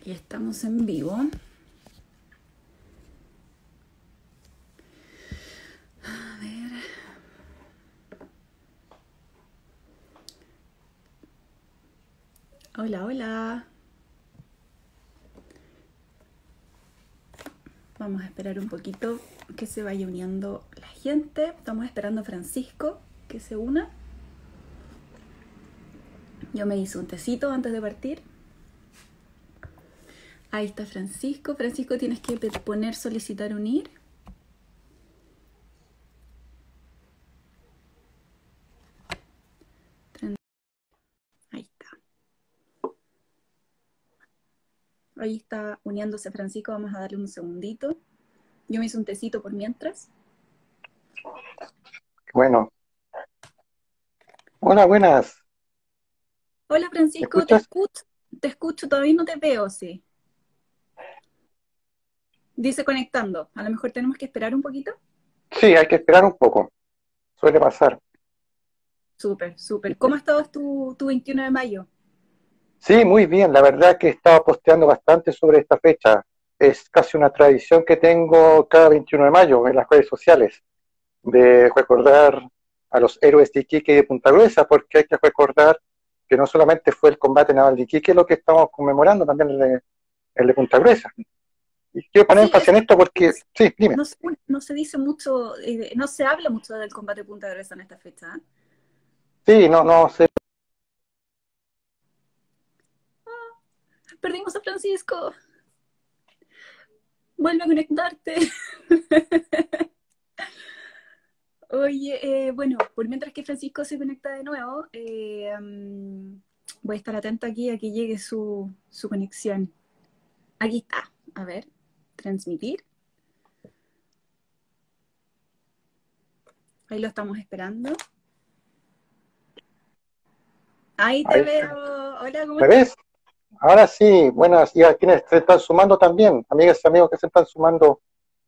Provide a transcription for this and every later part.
Aquí estamos en vivo. A ver. Hola, hola. Vamos a esperar un poquito que se vaya uniendo la gente. Estamos esperando a Francisco que se una. Yo me hice un tecito antes de partir. Ahí está Francisco. Francisco, tienes que poner solicitar unir. Ahí está. Ahí está uniéndose Francisco. Vamos a darle un segundito. Yo me hice un tecito por mientras. Bueno. Hola, buenas. Hola ¿Me Francisco, escuchas? te escucho, todavía no te veo, sí. Dice conectando. A lo mejor tenemos que esperar un poquito. Sí, hay que esperar un poco. Suele pasar. Súper, súper. ¿Cómo ha estado tu 21 de mayo? Sí, muy bien. La verdad que he estado posteando bastante sobre esta fecha. Es casi una tradición que tengo cada 21 de mayo en las redes sociales, de recordar a los héroes de Iquique y de Punta Gruesa, porque hay que recordar que no solamente fue el combate naval de Iquique lo que estamos conmemorando, también el de Punta Gruesa. Y quiero poner Sí, énfasis en esto porque, sí, dime. no se dice mucho, no se habla mucho del combate Punta Gruesa en esta fecha. ¿Eh? Sí, no, no sé. Perdimos a Francisco. Vuelve a conectarte. Oye, bueno, por mientras que Francisco se conecta de nuevo, voy a estar atenta aquí a que llegue su conexión. Aquí está. A ver, transmitir. Ahí lo estamos esperando. Ahí te Ahí veo. está. Hola, ¿cómo ¿Me estás? ves? Ahora sí, buenas, y a quienes se están sumando también, amigas y amigos que se están sumando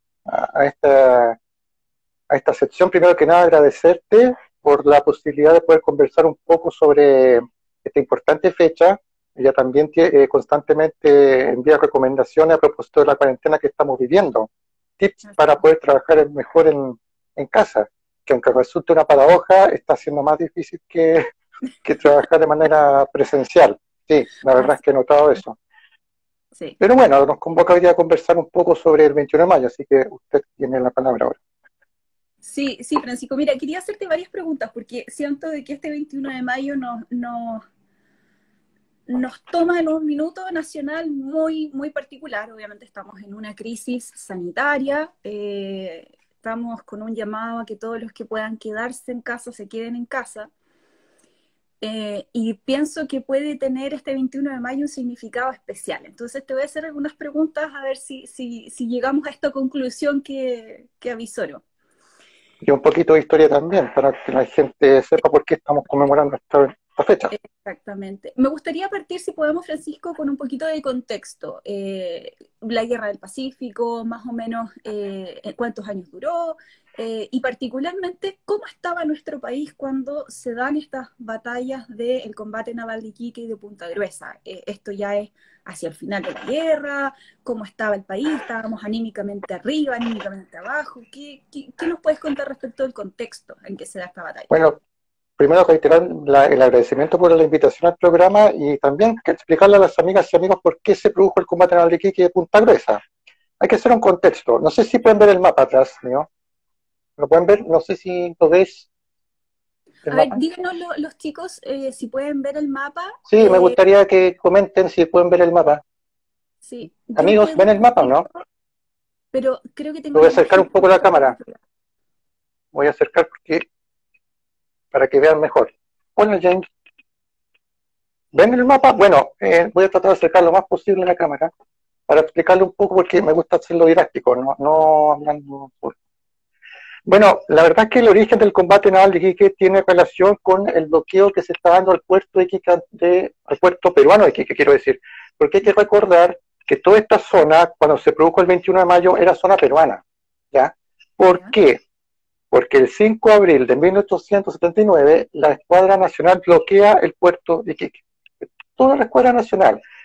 a esta sección. Primero que nada, agradecerte por la posibilidad de poder conversar un poco sobre esta importante fecha. Ella también constantemente envía recomendaciones a propósito de la cuarentena que estamos viviendo, tips para poder trabajar mejor en casa, que aunque resulte una paradoja, está siendo más difícil que trabajar de manera presencial. Sí, la verdad es Así, que he notado eso. sí. Pero bueno, nos convoca hoy día a conversar un poco sobre el 21 de mayo, así que usted tiene la palabra ahora. Sí, sí, Francisco. Mira, quería hacerte varias preguntas porque siento de que este 21 de mayo nos toma en un minuto nacional muy, muy particular. Obviamente estamos en una crisis sanitaria, estamos con un llamado a que todos los que puedan quedarse en casa se queden en casa. Y pienso que puede tener este 21 de mayo un significado especial. Entonces te voy a hacer algunas preguntas a ver si llegamos a esta conclusión que avisoro. Y un poquito de historia también, para que la gente sepa por qué estamos conmemorando esta fecha. Exactamente. Me gustaría partir, si podemos, Francisco, con un poquito de contexto. La Guerra del Pacífico, más o menos cuántos años duró, y particularmente cómo estaba nuestro país cuando se dan estas batallas del combate naval de Iquique y de Punta Gruesa. Esto ya es hacia el final de la guerra, cómo estaba el país, estábamos anímicamente arriba, anímicamente abajo. ¿Qué nos puedes contar respecto del contexto en que se da esta batalla? Bueno, primero reiterar el agradecimiento por la invitación al programa y también que explicarle a las amigas y amigos por qué se produjo el combate naval de Iquique de Punta Gruesa. Hay que hacer un contexto. No sé si pueden ver el mapa atrás, ¿no? ¿Lo pueden ver? No sé si lo ves, el A ver, mapa. díganos los chicos si pueden ver el mapa. Sí, me gustaría que comenten si pueden ver el mapa. Sí, yo Amigos, puedo ¿ven el mapa o verlo, no? pero creo que Lo tengo voy a la acercar imagen un poco un a la poco cámara. controlada. Voy a acercar para que vean mejor. Hola, James. ¿Ven el mapa? Bueno, voy a tratar de acercar lo más posible a la cámara para explicarle un poco porque me gusta hacerlo didáctico, no hablando. Bueno, la verdad es que el origen del combate naval de Iquique tiene relación con el bloqueo que se está dando al puerto de Iquique, al puerto peruano de Iquique, quiero decir, porque hay que recordar que toda esta zona, cuando se produjo el 21 de mayo, era zona peruana, ¿ya? ¿Por ¿Ya? qué? Porque el 5 de abril de 1879 la Escuadra Nacional bloquea el puerto de Iquique. Toda la Escuadra Nacional.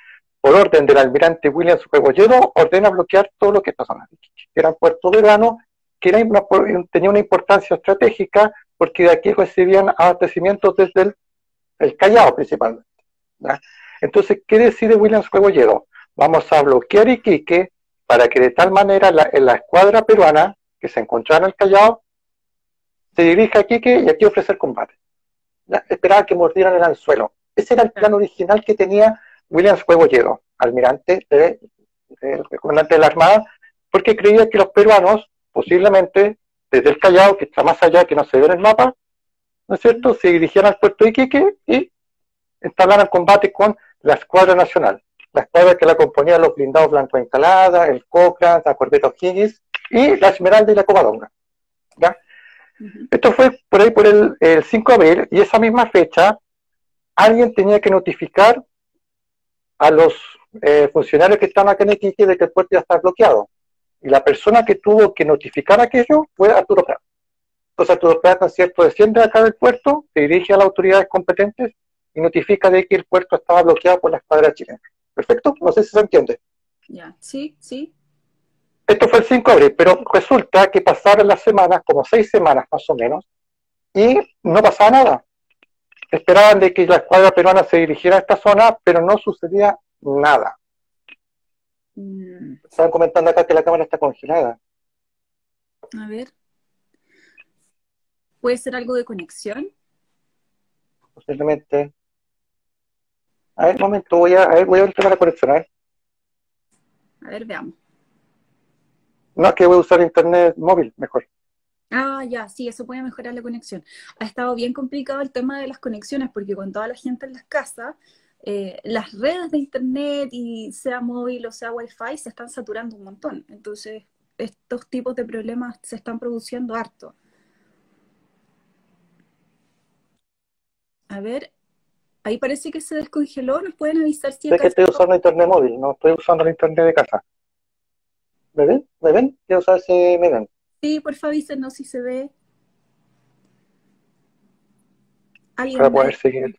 por orden del almirante William Rebolledo, ordena bloquear todo lo que esta zona, que era un puerto verano, que tenía una importancia estratégica, porque de aquí recibían abastecimientos desde el Callao principalmente, ¿ya? Entonces, ¿qué decide William Rebolledo? Vamos a bloquear Iquique para que de tal manera la escuadra peruana que se encontraba en el Callao se dirija a Iquique y aquí ofrecer combate. ¿Ya? Esperaba que mordieran el anzuelo. Ese era el plan original que tenía William Rebolledo, almirante el comandante de la Armada, porque creía que los peruanos, posiblemente desde el Callao, que está más allá, que no se ve en el mapa, ¿no es cierto?, se dirigían al puerto de Iquique y entablaran combate con la escuadra nacional, la escuadra que la componían los blindados Blanco Encalada, el Cochrane, la corbeta O'Higgins y la Esmeralda y la Covadonga, ¿ya? Esto fue por ahí por el 5 de abril, y esa misma fecha alguien tenía que notificar a los funcionarios que estaban acá en Iquique de que el puerto ya estaba bloqueado. Y la persona que tuvo que notificar aquello fue Arturo Prat. Entonces Arturo Prat, ¿no es cierto?, desciende acá del puerto, se dirige a las autoridades competentes y notifica de que el puerto estaba bloqueado por la escuadra chilena. ¿Perfecto? No sé si se entiende. Ya, sí, sí. Esto fue el 5 de abril, pero resulta que pasaron las semanas, como 6 semanas más o menos, y no pasaba nada. Esperaban de que la escuadra peruana se dirigiera a esta zona, pero no sucedía nada. Estaban comentando acá que la cámara está congelada. A ver. ¿Puede ser algo de conexión? Posiblemente. A ver, un momento, voy a ver el tema de la conexión. A ver, veamos. No, es que voy a usar internet móvil, mejor. Ah, ya, sí, eso puede mejorar la conexión. Ha estado bien complicado el tema de las conexiones, porque con toda la gente en las casas, las redes de internet, y sea móvil o sea wifi, se están saturando un montón. Entonces, estos tipos de problemas se están produciendo harto. A ver, ahí parece que se descongeló. ¿Nos pueden avisar si Sé que estoy usando internet móvil, no estoy usando el internet de casa. ¿Me ven? ¿Me ven? Quiero saber si me ven. Sí, por favor, avísenos si se ve. Para poder seguir.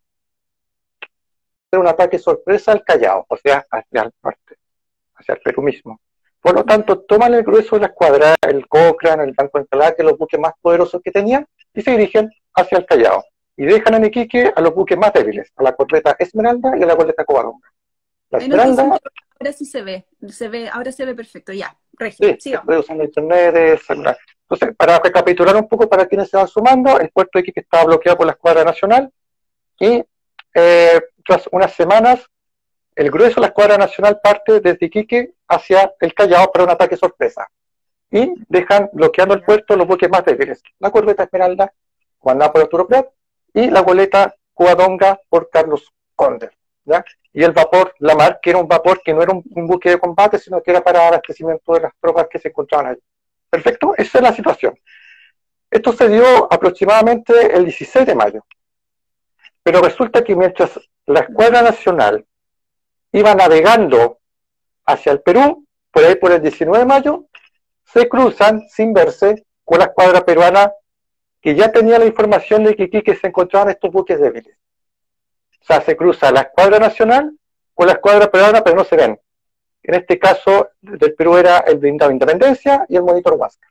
Era un ataque sorpresa al Callao, o sea, hacia el norte, hacia el Perú mismo. Por lo tanto, toman el grueso de la escuadra, el Cochrane, el Blanco Encalada, que los buques más poderosos que tenían, y se dirigen hacia el Callao. Y dejan en Iquique a los buques más débiles, a la corbeta Esmeralda y a la corbeta Covadonga. La Esmeralda... Ahora sí se ve, ahora se ve perfecto, ya. Sí, estoy usando internet de celular. Entonces, para recapitular un poco para quienes se van sumando, el puerto de Iquique estaba bloqueado por la escuadra nacional y tras unas semanas el grueso de la escuadra nacional parte desde Iquique hacia el Callao para un ataque sorpresa y dejan bloqueando el puerto los buques más débiles, la corbeta Esmeralda, comandada por Arturo Prat, y la goleta Covadonga por Carlos Conder, ¿ya? Y el vapor La Mar, que era un vapor que no era un buque de combate, sino que era para abastecimiento de las tropas que se encontraban allí. Perfecto, esa es la situación. Esto se dio aproximadamente el 16 de mayo. Pero resulta que mientras la escuadra nacional iba navegando hacia el Perú, por ahí por el 19 de mayo, se cruzan sin verse con la escuadra peruana que ya tenía la información de que Iquique se encontraban estos buques débiles. O sea, se cruza la escuadra nacional con la escuadra peruana, pero no se ven. En este caso, del Perú era el blindado Independencia y el monitor Huáscar.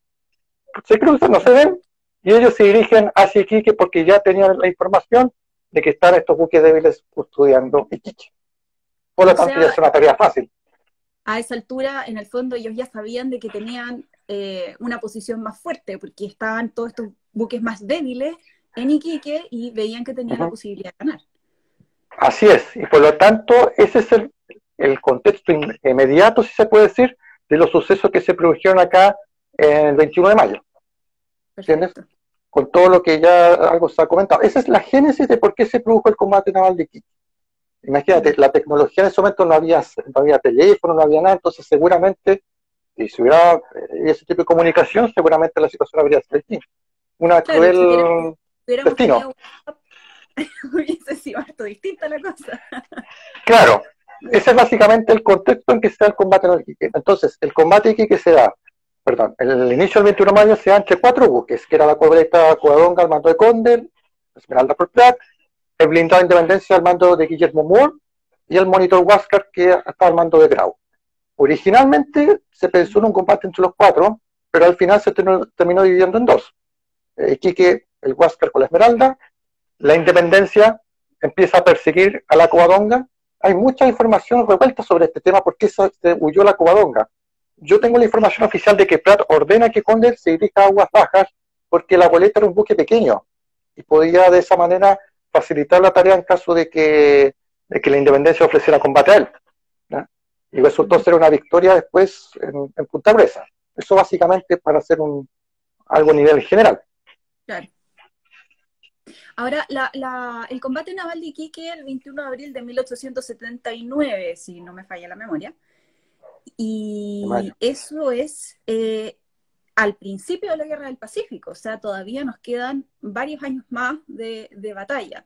Se cruzan, no se ven, y ellos se dirigen hacia Iquique porque ya tenían la información de que están estos buques débiles custodiando Iquique. Por lo tanto, ya es una tarea fácil. A esa altura, en el fondo, ellos ya sabían de que tenían una posición más fuerte, porque estaban todos estos buques más débiles en Iquique y veían que tenían la posibilidad de ganar. Así es, y por lo tanto, ese es el contexto inmediato, si se puede decir, de los sucesos que se produjeron acá en el 21 de mayo. ¿Entiendes? Con todo lo que ya algo se ha comentado. Esa es la génesis de por qué se produjo el combate naval de Iquique. Imagínate, la tecnología en ese momento no había teléfono, no había nada, entonces seguramente, si hubiera ese tipo de comunicación, seguramente la situación habría sido distinta. Una cruel destino. Hubiese sido harto distinta la cosa. Claro, ese es básicamente el contexto en que se da el combate en Iquique. Entonces, el combate de Iquique se da, el inicio del 21 de mayo se da entre 4 buques, que era la corbeta Covadonga al mando de Conder, Esmeralda por Prat, el blindado Independencia al mando de Guillermo Moore, y el monitor Huáscar, que estaba al mando de Grau. Originalmente se pensó en un combate entre los cuatro, pero al final se terminó dividiendo en dos. Iquique, el Huáscar con la Esmeralda, la Independencia empieza a perseguir a la Covadonga. Hay mucha información revuelta sobre este tema, porque se huyó la Covadonga. Yo tengo la información oficial de que Prat ordena que Condel se dirija a aguas bajas, porque la goleta era un buque pequeño, y podía de esa manera facilitar la tarea en caso de que la Independencia ofreciera combate a él, ¿no? Y resultó ser una victoria después en Punta Gruesa. Eso básicamente para hacer algo a nivel general. Claro. Ahora, el combate naval de Iquique el 21 de abril de 1879, si no me falla la memoria, y eso es al principio de la Guerra del Pacífico, o sea, todavía nos quedan varios años más de batalla.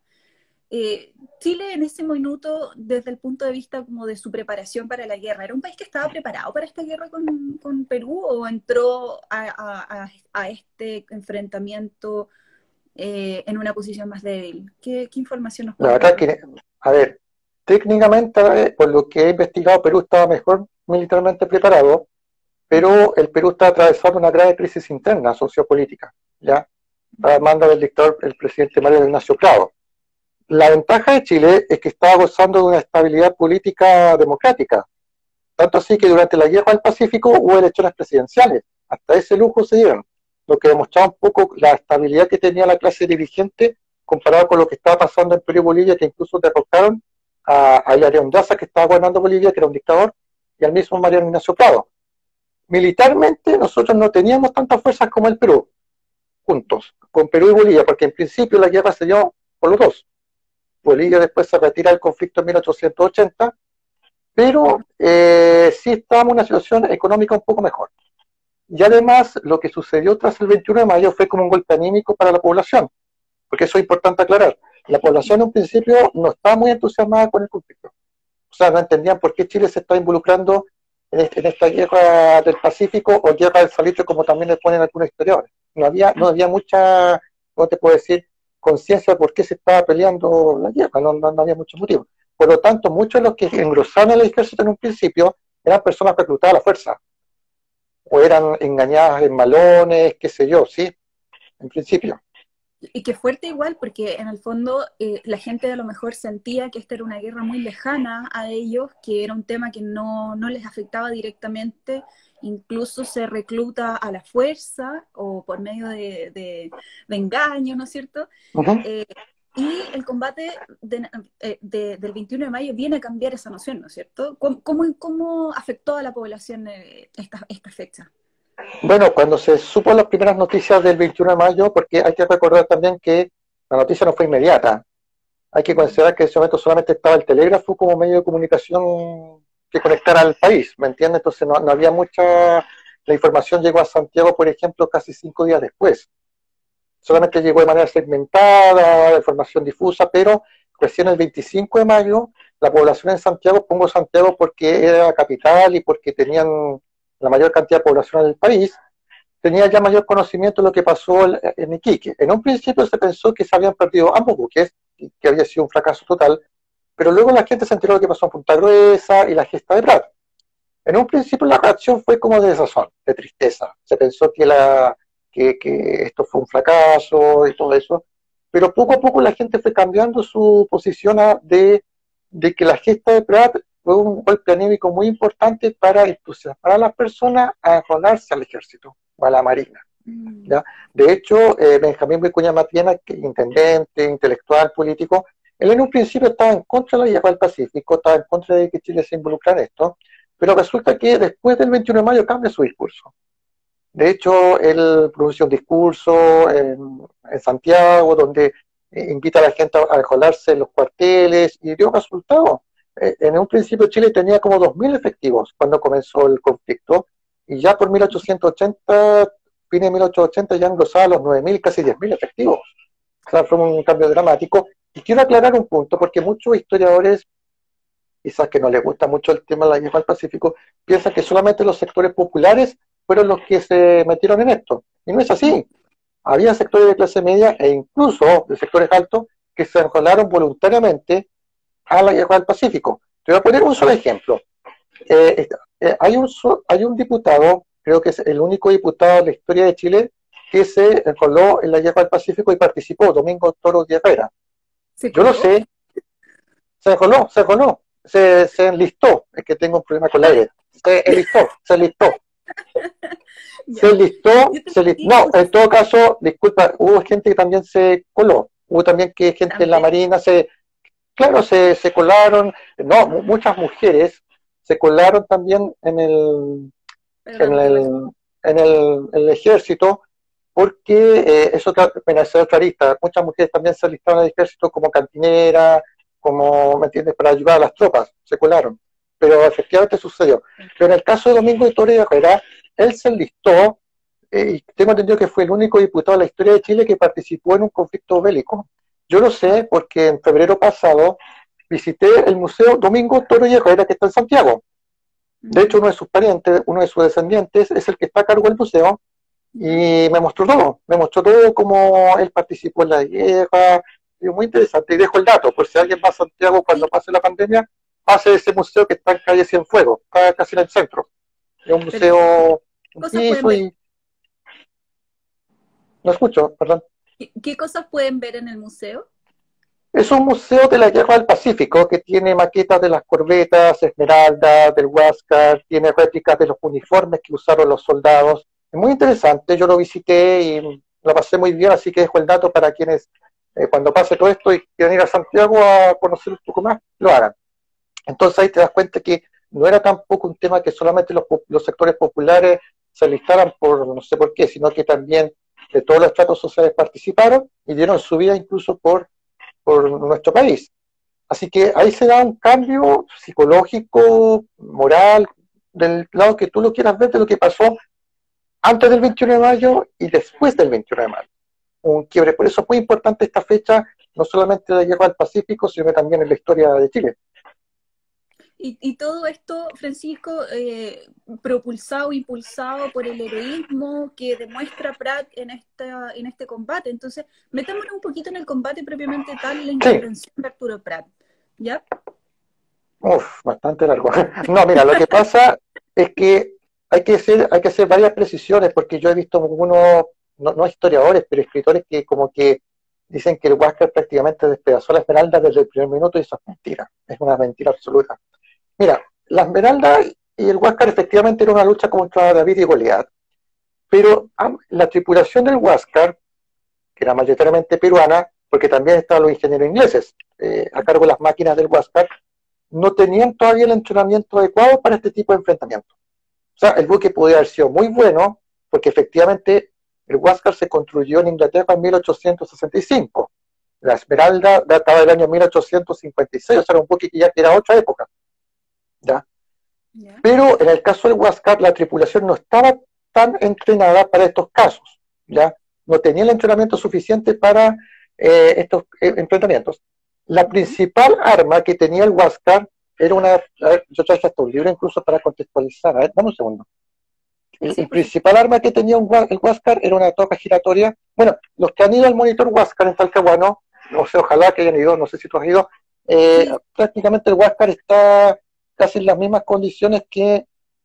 Chile en ese minuto, desde el punto de vista como de su preparación para la guerra, ¿era un país que estaba preparado para esta guerra con Perú o entró a este enfrentamiento en una posición más débil? ¿Qué información nos puede dar? La verdad que, a ver, técnicamente, por lo que he investigado, Perú estaba mejor militarmente preparado, pero el Perú está atravesando una grave crisis interna, sociopolítica, ¿ya? A mando del dictador, el presidente Mario Ignacio Prado. La ventaja de Chile es que estaba gozando de una estabilidad política democrática, tanto así que durante la Guerra del Pacífico hubo elecciones presidenciales, hasta ese lujo se dieron, lo que demostraba un poco la estabilidad que tenía la clase dirigente comparado con lo que estaba pasando en Perú y Bolivia, que incluso derrocaron a Hilario Daza, que estaba gobernando Bolivia, que era un dictador, y al mismo Mariano Ignacio Prado. Militarmente nosotros no teníamos tantas fuerzas como el Perú, juntos, con Perú y Bolivia, porque en principio la guerra se dio por los dos. Bolivia después se retira del conflicto en 1880, pero sí estábamos en una situación económica un poco mejor. Y además, lo que sucedió tras el 21 de mayo fue como un golpe anímico para la población, porque eso es importante aclarar. La población en un principio no estaba muy entusiasmada con el conflicto. O sea, no entendían por qué Chile se está involucrando en esta guerra del Pacífico o guerra del Salitre, como también le ponen algunos historiadores. No había mucha, ¿cómo te puedo decir?, conciencia de por qué se estaba peleando la guerra, no había mucho motivo. Por lo tanto, muchos de los que engrosaron el ejército en un principio eran personas reclutadas a la fuerza, o eran engañadas en malones, qué sé yo, ¿sí? En principio. Y qué fuerte igual, porque en el fondo la gente a lo mejor sentía que esta era una guerra muy lejana a ellos, que era un tema que no les afectaba directamente, incluso se recluta a la fuerza o por medio de engaños, ¿no es cierto? Y el combate del 21 de mayo viene a cambiar esa noción, ¿no es cierto? ¿Cómo afectó a la población esta fecha? Bueno, cuando se supo las primeras noticias del 21 de mayo, porque hay que recordar también que la noticia no fue inmediata, hay que considerar que en ese momento solamente estaba el telégrafo como medio de comunicación que conectara al país, ¿me entiendes? Entonces no había mucha... La información llegó a Santiago, por ejemplo, casi 5 días después. Solamente llegó de manera segmentada, de formación difusa, pero recién el 25 de mayo, la población en Santiago, pongo Santiago porque era la capital y porque tenían la mayor cantidad de población del país, tenía ya mayor conocimiento de lo que pasó en Iquique. En un principio se pensó que se habían perdido ambos buques, que había sido un fracaso total, pero luego la gente se enteró de lo que pasó en Punta Gruesa y la gesta de Prat. En un principio la reacción fue como de desazón, de tristeza. Se pensó que esto fue un fracaso y todo eso, pero poco a poco la gente fue cambiando su posición de que la gesta de Prat fue un golpe anímico muy importante para entusiasmar a las personas a enrolarse al ejército o a la marina, ¿ya? De hecho, Benjamín Vicuña Maturana, que intendente, intelectual, político, él en un principio estaba en contra de la guerra del Pacífico, estaba en contra de que Chile se involucrara en esto, pero resulta que después del 21 de mayo cambia su discurso. De hecho, él pronunció un discurso en Santiago donde invita a la gente a enrolarse en los cuarteles y dio resultados. En un principio Chile tenía como 2.000 efectivos cuando comenzó el conflicto y ya por 1880, fines de 1880 ya engrosaba los 9.000, casi 10.000 efectivos. O sea, fue un cambio dramático. Y quiero aclarar un punto, porque muchos historiadores, quizás que no les gusta mucho el tema de la guerra del Pacífico, piensan que solamente los sectores populares fueron los que se metieron en esto. Y no es así. Había sectores de clase media e incluso de sectores altos que se enrolaron voluntariamente a la guerra del Pacífico. Te voy a poner un solo ejemplo. Hay un diputado, creo que es el único diputado de la historia de Chile, que se coló en la Guerra del Pacífico y participó, Domingo Toro de Herrera. ¿Se Yo lo coló? sé, se enlistó, es que tengo un problema con el aire, se enlistó. Ya. No, en todo caso, disculpa, hubo gente que también se coló, hubo también que gente en la Marina claro, se colaron, no, muchas mujeres se colaron también en el ejército, porque bueno, esa es otra lista, muchas mujeres también se alistaron al ejército como cantinera, como, ¿me entiendes?, para ayudar a las tropas, se colaron, pero efectivamente sucedió. Pero en el caso de Domingo de Toro y Herrera, él se enlistó, y tengo entendido que fue el único diputado de la historia de Chile que participó en un conflicto bélico. Yo lo sé porque en febrero pasado visité el Museo Domingo Toro y Herrera, que está en Santiago. De hecho, uno de sus parientes, uno de sus descendientes, es el que está a cargo del museo, y me mostró todo cómo él participó en la guerra, y muy interesante. Y dejo el dato, por si alguien va a Santiago cuando pase la pandemia, pase ese museo que está en calle Cienfuegos, está casi en el centro. Es un museo, un piso y... No escucho, perdón. ¿Qué cosas pueden ver en el museo? Es un museo de la Guerra del Pacífico que tiene maquetas de las corbetas, Esmeralda, del Huáscar, tiene réplicas de los uniformes que usaron los soldados. Es muy interesante, yo lo visité y lo pasé muy bien, así que dejo el dato para quienes, cuando pase todo esto y quieran ir a Santiago a conocer un poco más, lo hagan. Entonces ahí te das cuenta que no era tampoco un tema que solamente los sectores populares se alistaran por no sé por qué, sino que también de todos los estratos sociales participaron y dieron su vida incluso por nuestro país. Así que ahí se da un cambio psicológico, moral, del lado que tú lo quieras ver, de lo que pasó antes del 21 de mayo y después del 21 de mayo. Un quiebre. Por eso es muy importante esta fecha, no solamente de la Guerra del Pacífico, sino también en la historia de Chile. Y todo esto, Francisco, propulsado, impulsado por el heroísmo que demuestra Prat en este combate. Entonces, metámonos un poquito en el combate propiamente tal, la intervención de Arturo Prat, ¿ya? Bastante largo. No, mira, lo que pasa es que hay que hacer varias precisiones, porque yo he visto algunos, no historiadores, pero escritores que como que dicen que el Huáscar prácticamente despedazó la Esmeralda desde el primer minuto, y eso es mentira, es una mentira absoluta. Mira, la Esmeralda y el Huáscar efectivamente era una lucha contra David y Goliat, pero la tripulación del Huáscar, que era mayoritariamente peruana, porque también estaban los ingenieros ingleses a cargo de las máquinas del Huáscar, no tenían todavía el entrenamiento adecuado para este tipo de enfrentamiento. O sea, el buque podía haber sido muy bueno, porque efectivamente el Huáscar se construyó en Inglaterra en 1865. La Esmeralda databa del año 1856, o sea, era un buque que ya era otra época. ¿Ya? Yeah. Pero en el caso del Huáscar, la tripulación no estaba tan entrenada para estos casos, ¿ya? No tenía el entrenamiento suficiente para estos enfrentamientos. La principal arma que tenía el Huáscar era yo traje hasta un libro incluso para contextualizar, dame un segundo. El principal arma que tenía el Huáscar era una torre giratoria. Bueno, los que han ido al monitor Huáscar en Talcahuano, no sé, ojalá que hayan ido, no sé si tú has ido, prácticamente el Huáscar está casi en las mismas condiciones que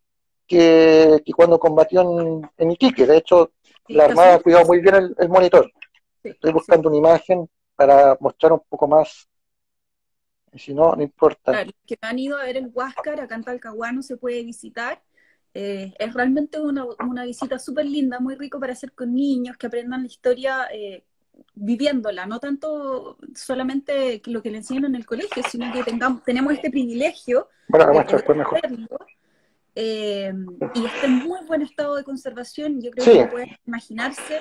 cuando combatió en Iquique. De hecho, la Armada ha cuidado muy bien el monitor. Estoy buscando una imagen para mostrar un poco más. Si no, no importa. Claro, los que han ido a ver el Huáscar, acá en Talcahuano se puede visitar. Es realmente una visita súper linda, muy rico para hacer con niños, que aprendan la historia viviéndola, no tanto solamente lo que le enseñan en el colegio, sino que tenemos este privilegio de hacerlo, y está en muy buen estado de conservación. Yo creo que pueden imaginarse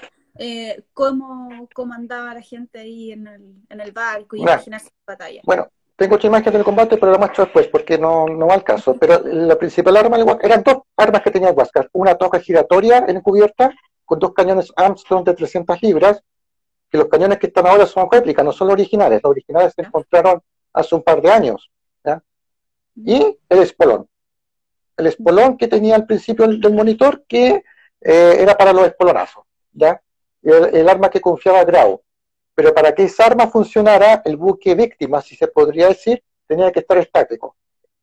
cómo andaba la gente ahí en el barco y imaginarse la batalla. Bueno, tengo otra imagen del combate, pero la muestro después porque no va al caso. Pero la principal arma eran dos armas que tenía el Huáscar: una torre giratoria encubierta con dos cañones Armstrong de 300 libras, que los cañones que están ahora son réplicas, no son los originales. Los originales se encontraron hace un par de años, ¿ya? Y el espolón. El espolón que tenía al principio del monitor, que era para los espolonazos, ¿ya? El arma que confiaba Grau. Pero para que esa arma funcionara, el buque víctima, si se podría decir, tenía que estar estático.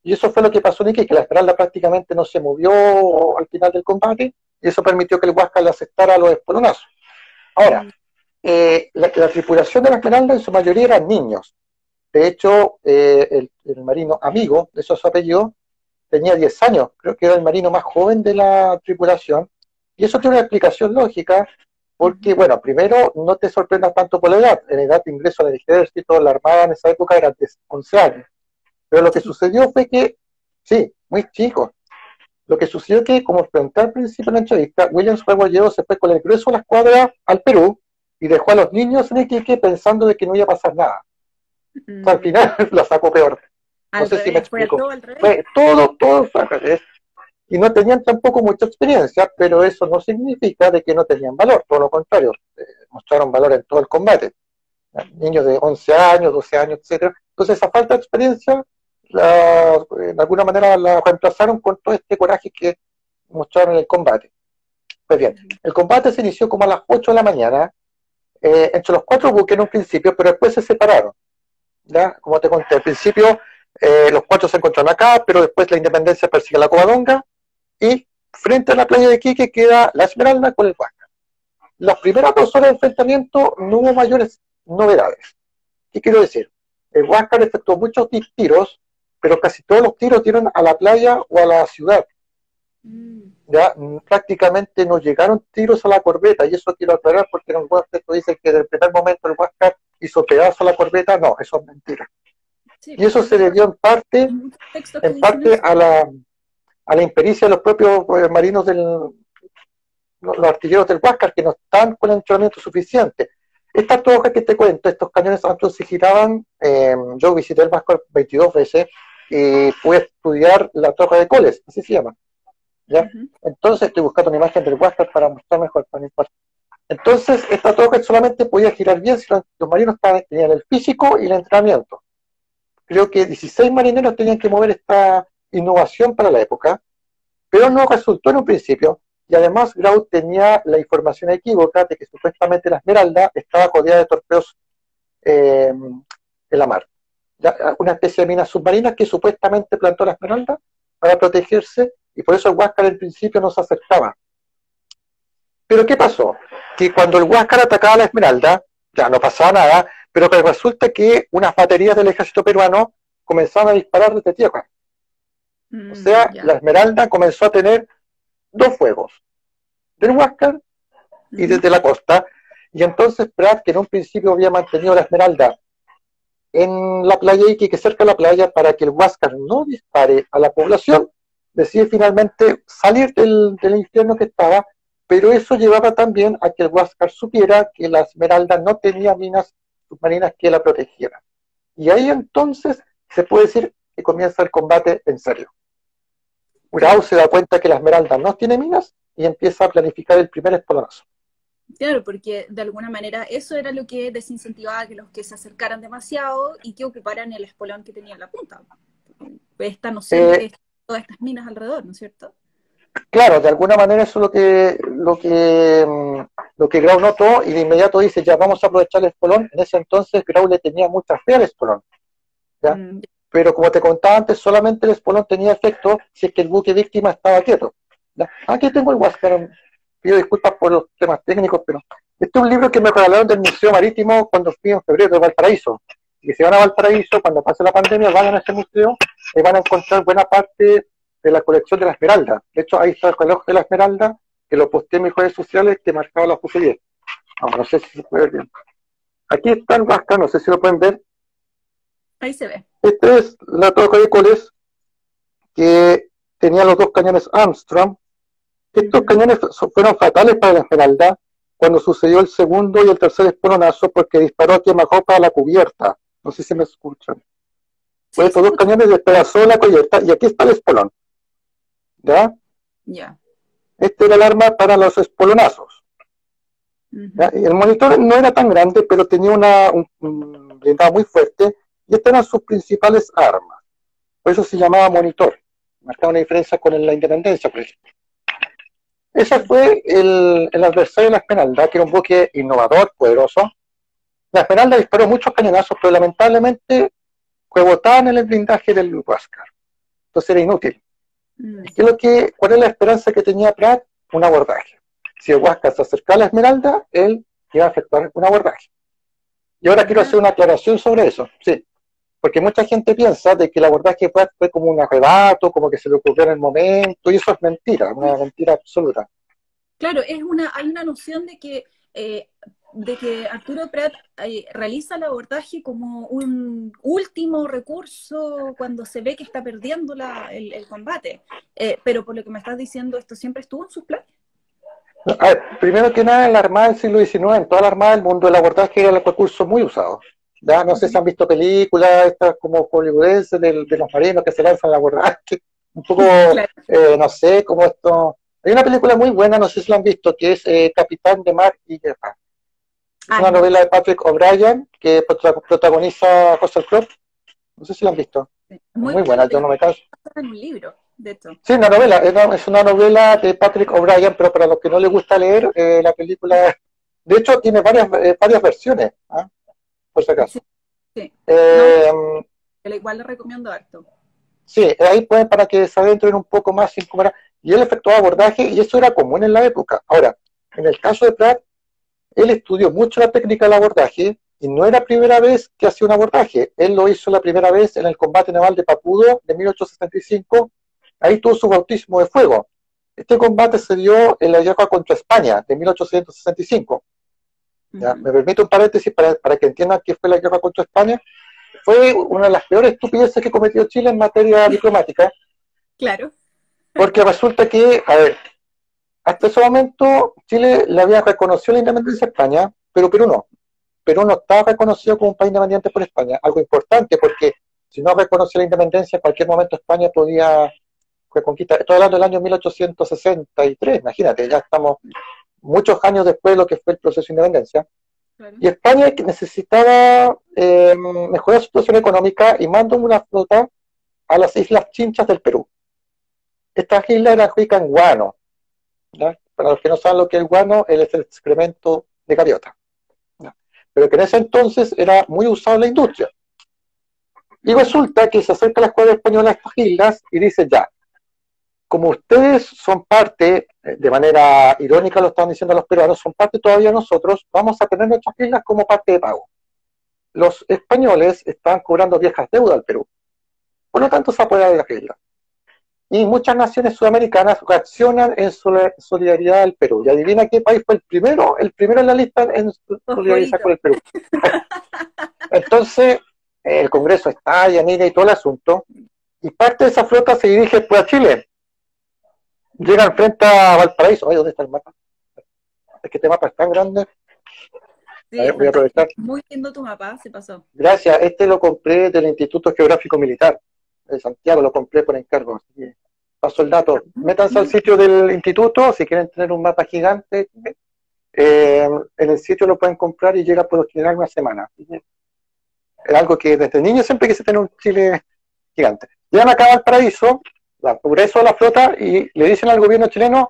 Y eso fue lo que pasó en Iquique, que la Esmeralda prácticamente no se movió al final del combate, y eso permitió que el Huáscar le aceptara a los espolonazos. Ahora, la tripulación de la Esmeralda en su mayoría eran niños. De hecho, el marino amigo, de esos apellidos, tenía 10 años, creo que era el marino más joven de la tripulación, y eso tiene una explicación lógica, porque, bueno, primero, no te sorprendas tanto por la edad. En edad de ingreso al ejército, la armada en esa época era de 11 años. Pero lo que sucedió fue que, sí, muy chico, lo que sucedió es que, como pregunté al principio en la entrevista, Williams Rebolledo se fue con el grueso de la escuadra al Perú y dejó a los niños en Iquique pensando de que no iba a pasar nada. O sea, al final la sacó peor. No sé si me explico. Fue todo fue al revés. Y no tenían tampoco mucha experiencia, pero eso no significa de que no tenían valor, todo lo contrario, mostraron valor en todo el combate. Niños de 11 años, 12 años, etcétera. Entonces esa falta de experiencia, de alguna manera la reemplazaron con todo este coraje que mostraron en el combate. Pues bien, el combate se inició como a las 8 de la mañana, entre los 4 buques en un principio, pero después se separaron. ¿Ya? Como te conté, al principio los 4 se encontraron acá, pero después la Independencia persigue a la Covadonga, y frente a la playa de Iquique queda la Esmeralda con el Huáscar. Las primeras 2 horas de enfrentamiento no hubo mayores novedades. ¿Qué quiero decir? El Huáscar efectuó muchos tiros, pero casi todos los tiros dieron a la playa o a la ciudad. Ya prácticamente no llegaron tiros a la corbeta, y eso quiero aclarar porque en algunos textos dicen que desde el primer momento el Huáscar hizo pedazo a la corbeta. No, eso es mentira. Sí, y eso se debió en parte a la impericia de los propios marinos los artilleros del Huáscar, que no están con el entrenamiento suficiente. Estas torres que te cuento, estos cañones antes se giraban, yo visité el Huáscar 22 veces y pude estudiar la torre de Coles, así se llama. ¿Ya? Entonces estoy buscando una imagen del Huáscar para mostrar mejor. Entonces esta torre solamente podía girar bien si los marinos tenían el físico y el entrenamiento. Creo que 16 marineros tenían que mover esta innovación para la época, pero no resultó en un principio, y además Grau tenía la información equívoca de que supuestamente la Esmeralda estaba rodeada de torpedos en la mar. ¿Ya? Una especie de minas submarinas que supuestamente plantó la Esmeralda para protegerse, y por eso el Huáscar en principio no se acercaba. Pero ¿qué pasó? Que cuando el Huáscar atacaba a la Esmeralda, ya no pasaba nada, pero que resulta que unas baterías del ejército peruano comenzaron a disparar desde tierra. O sea, la Esmeralda comenzó a tener 2 fuegos, del Huáscar y desde la costa, y entonces Prat, que en un principio había mantenido la Esmeralda en la playa Iquique, cerca de la playa, para que el Huáscar no dispare a la población, decide finalmente salir del infierno que estaba, pero eso llevaba también a que el Huáscar supiera que la Esmeralda no tenía minas submarinas que la protegieran. Y ahí entonces se puede decir que comienza el combate en serio. Grau se da cuenta que la Esmeralda no tiene minas y empieza a planificar el primer espolonazo. Claro, porque de alguna manera eso era lo que desincentivaba que los que se acercaran demasiado y que ocuparan el espolón que tenía en la punta. Esta noción de que están todas estas minas alrededor, ¿no es cierto? Claro, de alguna manera eso es lo que Grau notó, y de inmediato dice, ya vamos a aprovechar el espolón. En ese entonces Grau le tenía mucha fe al espolón, ¿ya? Pero como te contaba antes, solamente el espolón tenía efecto si es que el buque víctima estaba quieto, ¿ya? Aquí tengo el Huáscar, pido disculpas por los temas técnicos, pero este es un libro que me regalaron del Museo Marítimo cuando fui en febrero de Valparaíso. Y si van a Valparaíso, cuando pase la pandemia, vayan a ese museo y van a encontrar buena parte de la colección de la Esmeralda. De hecho, ahí está el reloj de la Esmeralda, que lo posteé en mis redes sociales, que marcaba las 12:10. No sé si se puede ver bien. Aquí está el Huáscar, no sé si lo pueden ver. Ahí se ve. Esta es la torre de Coles, que tenía los 2 cañones Armstrong. Estos cañones fueron fatales para la Esmeralda cuando sucedió el segundo y el tercer espolonazo, porque disparó a quemarropa a la cubierta. No sé si me escuchan. Pues estos 2 cañones despedazó la cubierta, y aquí está el espolón. ¿Ya? Ya. Este era el arma para los espolonazos. El monitor no era tan grande, pero tenía un blindado muy fuerte, y estas eran sus principales armas. Por eso se llamaba monitor. Marcaba una diferencia con la Independencia, por ejemplo. Ese fue el adversario de la Esmeralda, que era un buque innovador, poderoso. La Esmeralda disparó muchos cañonazos, pero lamentablemente rebotaban en el blindaje del Huáscar. entonces era inútil. Mm. ¿Cuál es la esperanza que tenía Pratt? Un abordaje. Si el Huáscar se acercaba a la Esmeralda, él iba a efectuar un abordaje. Y ahora quiero hacer una aclaración sobre eso, sí, porque mucha gente piensa de que el abordaje de Pratt fue como un arrebato, como que se le ocurrió en el momento, y eso es mentira, una mentira absoluta. Claro, hay una noción de que Arturo Prat realiza el abordaje como un último recurso cuando se ve que está perdiendo el combate. Pero por lo que me estás diciendo, ¿esto siempre estuvo en sus planes? A ver, primero que nada, en la Armada del siglo XIX, en toda la Armada del mundo, el abordaje era el recurso muy usado. ¿Ya? No sé si han visto películas, estas como hollywoodenses de los marinos que se lanzan al abordaje, un poco, Claro. no sé, como esto. Hay una película muy buena, no sé si la han visto, que es Capitán de Mar y Guerra. Es una novela de Patrick O'Brien que protagoniza Russell Crowe. No sé si la han visto. Muy buena, yo no me canso. En un libro, de hecho. Sí, una novela, es una novela de Patrick O'Brien, pero para los que no les gusta leer, la película, de hecho, tiene varias versiones, ¿eh? Por si acaso. Sí. Igual le recomiendo harto. Sí, ahí pueden para que se adentren un poco más sin comer. Y él efectuaba abordaje y eso era común en la época. Ahora, en el caso de Pratt, él estudió mucho la técnica del abordaje y no era la primera vez que hacía un abordaje. Él lo hizo la primera vez en el combate naval de Papudo de 1865. Ahí tuvo su bautismo de fuego. Este combate se dio en la guerra contra España de 1865. ¿Ya? Me permito un paréntesis para que entiendan qué fue la guerra contra España. Fue una de las peores estupideces que cometió Chile en materia diplomática. Claro. Porque resulta que, a ver, hasta ese momento Chile le había reconocido la independencia a España, pero Perú no. Perú no estaba reconocido como un país independiente por España. Algo importante, porque si no reconoció la independencia, en cualquier momento España podía reconquistar. Estoy hablando del año 1863, imagínate, ya estamos muchos años después de lo que fue el proceso de independencia. Claro. Y España necesitaba mejorar su situación económica y mandó una flota a las Islas Chinchas del Perú. Estas islas eran ricas en guano. ¿Ya? Para los que no saben lo que es el guano, es el excremento de gaviota. ¿Ya? Pero que en ese entonces era muy usado en la industria. Y resulta que se acerca la escuadra española a estas islas y dice ya, como ustedes son parte, de manera irónica lo están diciendo los peruanos, son parte todavía de nosotros, vamos a tener nuestras islas como parte de pago. Los españoles están cobrando viejas deudas al Perú. Por lo tanto, se apoderan de las islas. Y muchas naciones sudamericanas reaccionan en solidaridad al Perú. Y adivina qué país fue el primero en la lista en solidarizar con el Perú. Entonces, el Congreso estalla, mira y todo el asunto. Y parte de esa flota se dirige pues a Chile. Llegan frente a Valparaíso. Ay, ¿dónde está el mapa? Es que este mapa es tan grande. Sí, a ver, voy a aprovechar. Muy lindo tu mapa, se pasó. Gracias, este lo compré del Instituto Geográfico Militar de Santiago, lo compré por encargo. Así que paso el dato. Métanse al sitio del instituto si quieren tener un mapa gigante. En el sitio lo pueden comprar y llega por lo general una semana. Es algo que desde niño siempre quise tener un Chile gigante. Llegan acá al Paraíso, la progreso de la flota y le dicen al gobierno chileno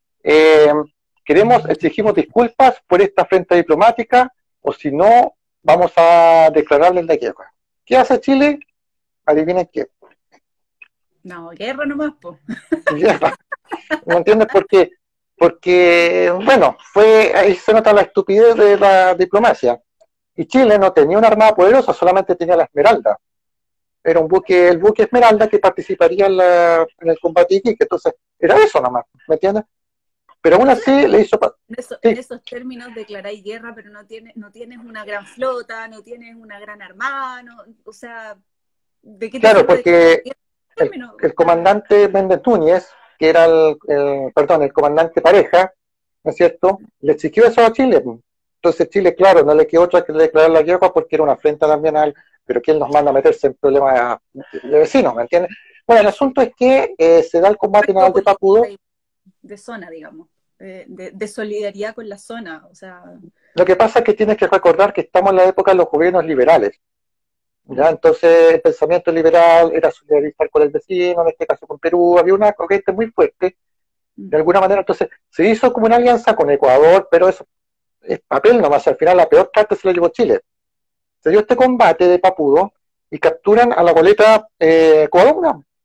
exigimos disculpas por esta afrenta diplomática o si no, vamos a declararles la guerra. ¿Qué hace Chile? Adivinen qué. No, guerra nomás, po. Guerra. ¿No entiendes por qué? Porque, bueno, ahí se nota la estupidez de la diplomacia. Y Chile no tenía una armada poderosa, solamente tenía la Esmeralda. Era el buque Esmeralda que participaría en el combate Iquique, entonces era eso nomás, ¿me entiendes? Pero aún así le hizo... En esos términos declaráis guerra, pero no tienes una gran flota, no tienes una gran armada, o sea, ¿de qué te Claro, porque el comandante Méndez Núñez, que era el comandante Pareja, ¿no es cierto?, le exigió eso a Chile. Entonces Chile, claro, no le quedó otra que declarar la guerra porque era una afrenta también pero ¿quién nos manda a meterse en problemas de vecinos, ¿me entiendes? Bueno, el asunto es que se da el combate naval de Papudo. De zona, digamos, de solidaridad con la zona, o sea... Lo que pasa es que tienes que recordar que estamos en la época de los gobiernos liberales, ¿ya? Entonces el pensamiento liberal era solidarizar con el vecino, en este caso con Perú, había una corriente muy fuerte, de alguna manera, entonces se hizo como una alianza con Ecuador, pero eso es papel nomás, al final la peor parte se la llevó Chile. Se dio este combate de Papudo y capturan a la goleta Covadonga,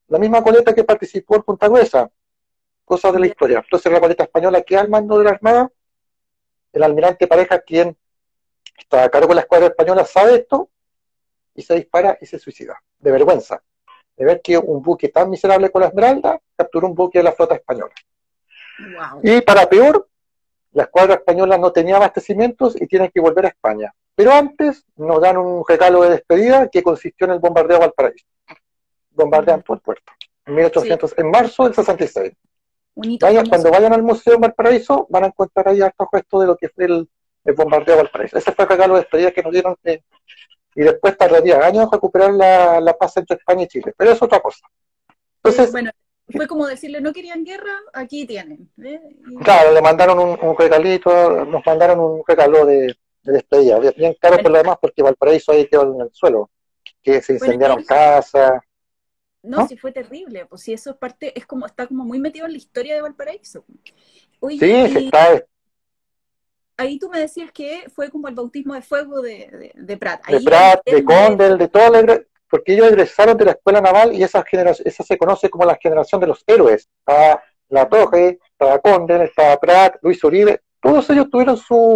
la misma goleta que participó en Punta Gruesa, cosas de la historia. Entonces la goleta española queda al mando de la Armada, el almirante Pareja, quien está a cargo de la escuadra española, sabe esto, y se dispara y se suicida, de vergüenza, de ver que un buque tan miserable con la Esmeralda capturó un buque de la flota española. Wow. Y para peor, la escuadra española no tenía abastecimientos y tienen que volver a España. Pero antes nos dan un regalo de despedida que consistió en el bombardeo de Valparaíso. Bombardean todo el puerto. En 1800, en marzo del 66. Cuando vayan al Museo de Valparaíso, van a encontrar ahí hartos restos de lo que fue el bombardeo de Valparaíso. Ese fue el regalo de despedida que nos dieron. Y después tardaría años en recuperar la paz entre España y Chile. Pero es otra cosa. Entonces, bueno, fue como decirle, no querían guerra, aquí tienen. Claro, le mandaron un regalito, nos mandaron un regalo de despedida, bien caro por lo demás, porque Valparaíso ahí quedó en el suelo, que se incendiaron casas. No, sí fue terrible, pues si eso es parte, está como muy metido en la historia de Valparaíso. Oye, sí, está. Ahí tú me decías que fue como el bautismo de fuego de Prat. De Prat, de Condell, de toda la... Porque ellos egresaron de la escuela naval y esa se conoce como la generación de los héroes. Estaba La Torre, estaba Condell, estaba Prat, Luis Uribe, todos ellos tuvieron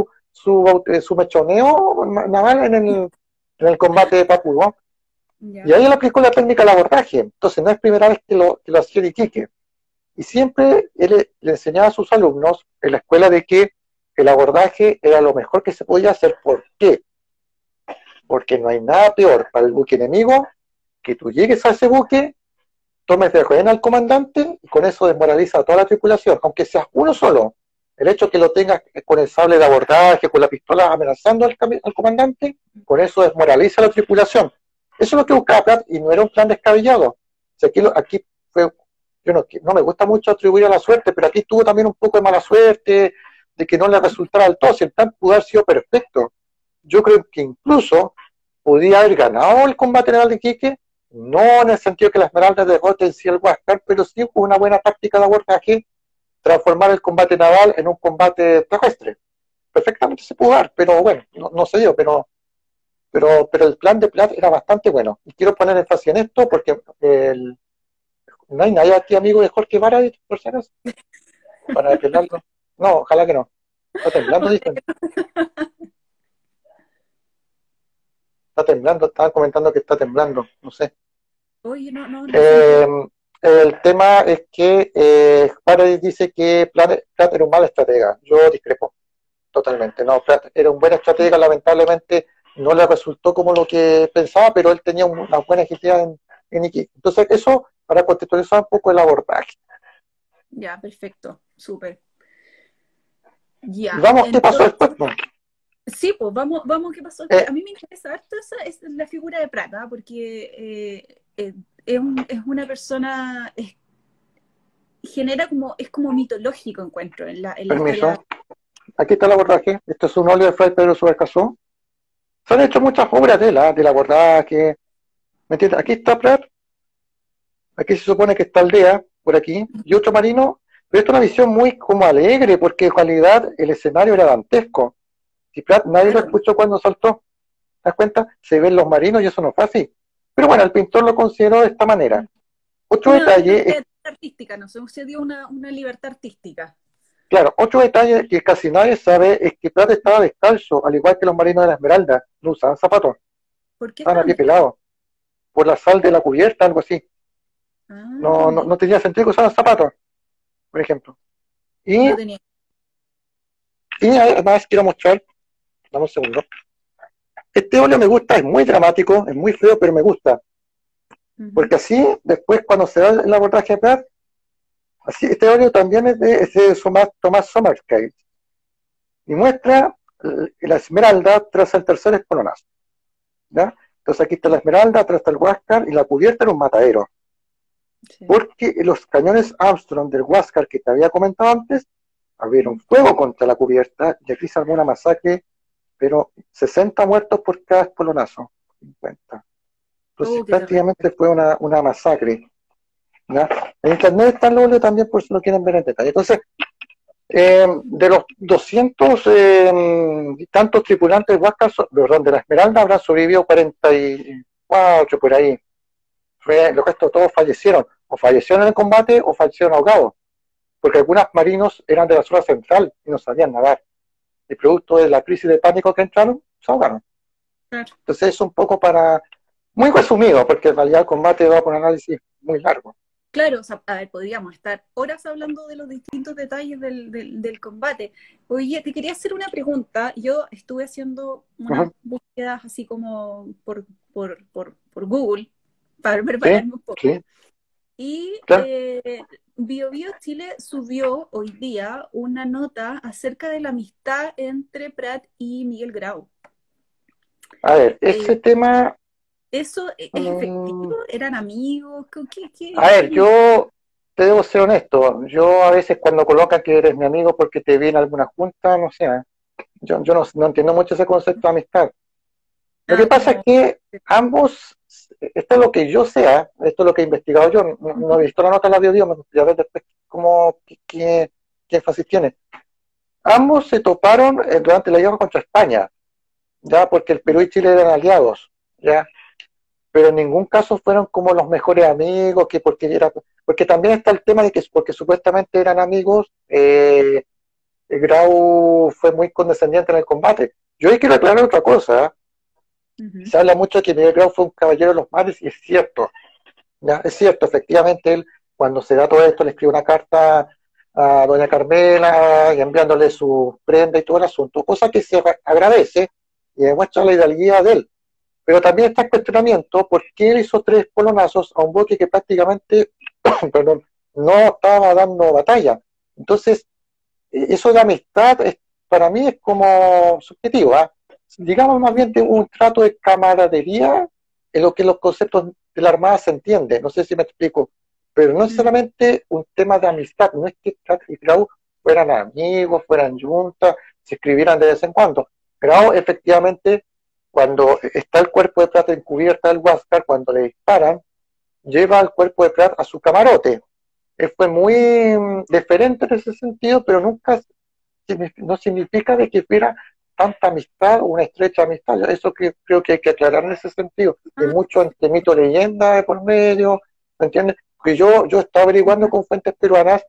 su mechoneo naval en el combate de Papú, ¿no? Y ahí él aplicó la técnica del abordaje. Entonces no es primera vez que lo hacía en Iquique. Y siempre él le enseñaba a sus alumnos en la escuela de que el abordaje era lo mejor que se podía hacer. ¿Por qué? Porque no hay nada peor para el buque enemigo que tú llegues a ese buque, tomes de rehén al comandante y con eso desmoraliza a toda la tripulación, aunque seas uno solo. El hecho que lo tengas con el sable de abordaje, con la pistola amenazando al comandante, con eso desmoraliza a la tripulación. Eso es lo que buscaba Prat y no era un plan descabellado. O sea, aquí fue, no me gusta mucho atribuir a la suerte, pero aquí tuvo también un poco de mala suerte, de que no le resultara del todo. Si el plan pudo haber sido perfecto, yo creo que incluso podía haber ganado el combate naval de Iquique, no en el sentido que la Esmeralda derrote en sí el Huáscar, pero sí con una buena táctica de abordaje, transformar el combate naval en un combate terrestre. Perfectamente se pudo dar, pero bueno, no se dio, pero el plan de Prat era bastante bueno. Y quiero poner énfasis en esto porque no hay nadie aquí amigo de Jorge Vara, por si acaso, para declararlo. No, ojalá que no. Está temblando, dicen. Está temblando, estaban comentando que está temblando, no sé. Oye, no. El tema es que Paradis dice que Prat era un mal estratega. Yo discrepo totalmente. No, Prat era un buen estratega, lamentablemente no le resultó como lo que pensaba, pero él tenía una buena ideas en Iquique. Entonces, eso para contextualizar un poco el abordaje. Ya, perfecto, súper. Ya. Vamos, ¿qué pasó después? Sí, pues vamos, ¿qué pasó? A mí me interesa harto es la figura de Prat, ¿eh? Porque es una persona, es como mitológico, encuentro, en la Permiso. historia. Aquí está el abordaje. Este es un óleo de Fray Pedro Subercasó. Se han hecho muchas obras del abordaje. ¿Me entiendes? Aquí está Prat. Aquí se supone que está Aldea, por aquí, y otro marino. Pero esto es una visión muy como alegre, porque en realidad el escenario era dantesco. Si Prat nadie lo escuchó cuando saltó. ¿Te das cuenta? Se ven los marinos y eso no fue así. Pero bueno, el pintor lo consideró de esta manera. Otro detalle es... artística, no sé, se dio una libertad artística. Claro, otro detalle que casi nadie sabe es que Prat estaba descalzo, al igual que los marinos de la Esmeralda, no usaban zapatos. ¿Por qué? Estaban a pie pelado. Por la sal de la cubierta, algo así. No tenía sentido que usaran zapatos, por ejemplo. Y además quiero mostrar, dame un segundo. Este óleo me gusta, es muy dramático, es muy feo, pero me gusta. Porque así, después cuando se da el abordaje de Prat, así, este óleo también es de Tomás Sommerskate. Y muestra la Esmeralda tras el tercer espolonazo. ¿Ya? Entonces aquí está la Esmeralda, atrás está el Huáscar, y la cubierta era un matadero. Sí. Porque los cañones Armstrong del Huáscar que te había comentado antes, abrieron fuego contra la cubierta, y aquí se armó una masacre, pero 60 muertos por cada espolonazo. 50. Entonces prácticamente fue una masacre. ¿Ya? En internet está el óleo también por si lo quieren ver en detalle. Entonces, de los 200 y tantos tripulantes de Huáscar, de la Esmeralda habrán sobrevivido 44 por ahí. Los restos todos fallecieron. o fallecieron en el combate o fallecieron ahogados, porque algunos marinos eran de la zona central y no sabían nadar. Y producto de la crisis de pánico que entraron, se ahogaron. Claro. Entonces es un poco muy resumido, porque en realidad el combate va por un análisis muy largo. Claro, o sea, a ver, podríamos estar horas hablando de los distintos detalles del combate. Oye, te quería hacer una pregunta. Yo estuve haciendo unas búsquedas así como por Google para prepararme un poco. Sí, Y claro. BioBio Chile subió hoy día una nota acerca de la amistad entre Prat y Miguel Grau. A ver, ese tema... ¿Eso es efectivo? ¿Eran amigos? A ver, yo te debo ser honesto. Yo a veces cuando colocan que eres mi amigo porque te vi en alguna junta, no sé, yo no entiendo mucho ese concepto de amistad. Lo que pasa es que ambos, esto es lo que yo sé, esto es lo que he investigado yo, no he visto la nota de la BioBio, me gustaría ver después qué énfasis tiene. Ambos se toparon durante la guerra contra España, ya porque el Perú y Chile eran aliados, ya, pero en ningún caso fueron como los mejores amigos, porque también está el tema de que porque supuestamente eran amigos, Grau fue muy condescendiente en el combate. Yo ahí quiero aclarar otra cosa, Se habla mucho de que Miguel Grau fue un caballero de los mares y es cierto, ¿ya? Es cierto, efectivamente él cuando se da todo esto le escribe una carta a doña Carmela y enviándole su prenda y todo el asunto, cosa que se agradece y demuestra la hidalguía de él. Pero también está el cuestionamiento por qué él hizo 3 polonazos a un buque que prácticamente perdón, no estaba dando batalla. Entonces, eso de amistad para mí es como subjetivo, ¿eh? Digamos más bien de un trato de camaradería en lo que los conceptos de la Armada se entienden, no sé si me explico, pero no es solamente un tema de amistad, no es que Prat y Grau fueran amigos, fueran juntas, se escribieran de vez en cuando. Grau efectivamente, cuando está el cuerpo de Prat encubierta del Huáscar, cuando le disparan, lleva al cuerpo de Prat a su camarote. Él fue muy deferente en ese sentido, pero nunca no significa de que fuera tanta amistad o una estrecha amistad. Eso que creo que hay que aclarar en ese sentido. Hay mucho entre mito y leyenda de por medio, ¿me entiendes? Que yo estaba averiguando con fuentes peruanas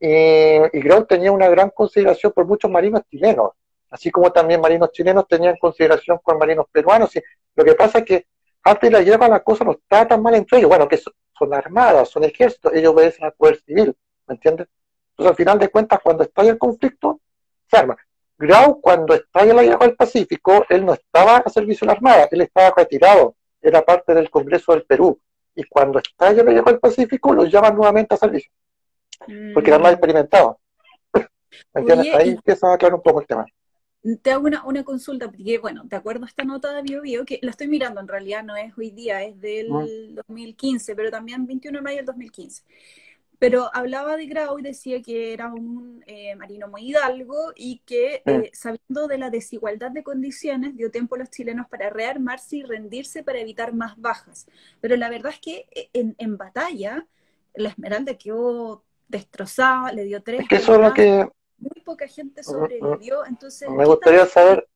y Grau tenía una gran consideración por muchos marinos chilenos, así como también marinos chilenos tenían consideración por marinos peruanos. Y lo que pasa es que antes de la guerra la cosa no estaba tan mal entre ellos. Bueno, que son armadas, son ejércitos, ellos obedecen al poder civil, ¿me entiendes? Entonces, al final de cuentas, cuando estalla el conflicto, se arma. Grau, cuando estalla la guerra del Pacífico, él no estaba a servicio de la Armada, él estaba retirado, era parte del Congreso del Perú. Y cuando estalla la guerra del Pacífico, lo llaman nuevamente a servicio, porque era más experimentado. ¿Me entiendes? Oye, ahí empieza a aclarar un poco el tema. Te hago una consulta, porque bueno, de acuerdo a esta nota de BioBio, que la estoy mirando, en realidad no es hoy día, es del 2015, pero también 21 de mayo del 2015. Pero hablaba de Grau y decía que era un marino muy hidalgo y que sabiendo de la desigualdad de condiciones dio tiempo a los chilenos para rearmarse y rendirse para evitar más bajas. Pero la verdad es que en batalla la Esmeralda quedó destrozada, le dio 3 Es que eso es lo que muy poca gente sobrevivió, entonces... me gustaría saber,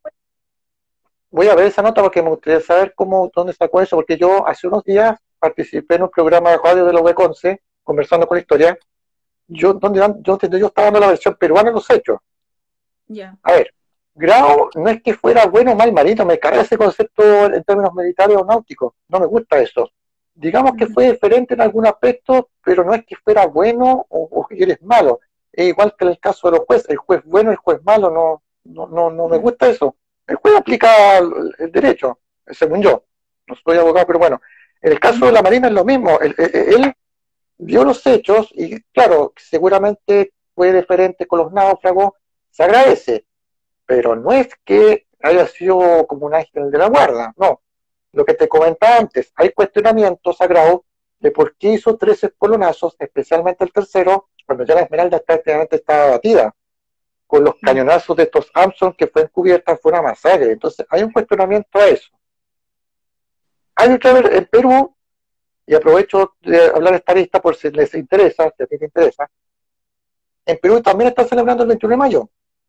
voy a ver esa nota porque me gustaría saber dónde sacó eso, porque yo hace unos días participé en un programa de radio de la UB11, conversando con la historia, yo estaba dando la versión peruana de los hechos. Yeah. A ver, Grau no es que fuera bueno o mal marino, me carga ese concepto en términos militares o náuticos, no me gusta eso. Digamos que fue diferente en algún aspecto, pero no es que fuera bueno o que eres malo. Es igual que en el caso de los jueces, el juez bueno y el juez malo, no me gusta eso. El juez aplica el derecho, según yo. No soy abogado, pero bueno. En el caso de la Marina es lo mismo. Él vio los hechos y, claro, seguramente fue diferente con los náufragos, se agradece, pero no es que haya sido como un ángel de la guarda, no. Lo que te comentaba antes, hay cuestionamientos sagrados de por qué hizo 13 polonazos, especialmente el tercero, cuando ya la Esmeralda prácticamente estaba abatida, con los cañonazos de estos Armstrong que fue encubierta, fue una masacre. Entonces hay un cuestionamiento a eso. Hay otra vez en Perú, y aprovecho de hablar de esta lista por si les interesa, si a ti te interesa, en Perú también están celebrando el 21 de mayo,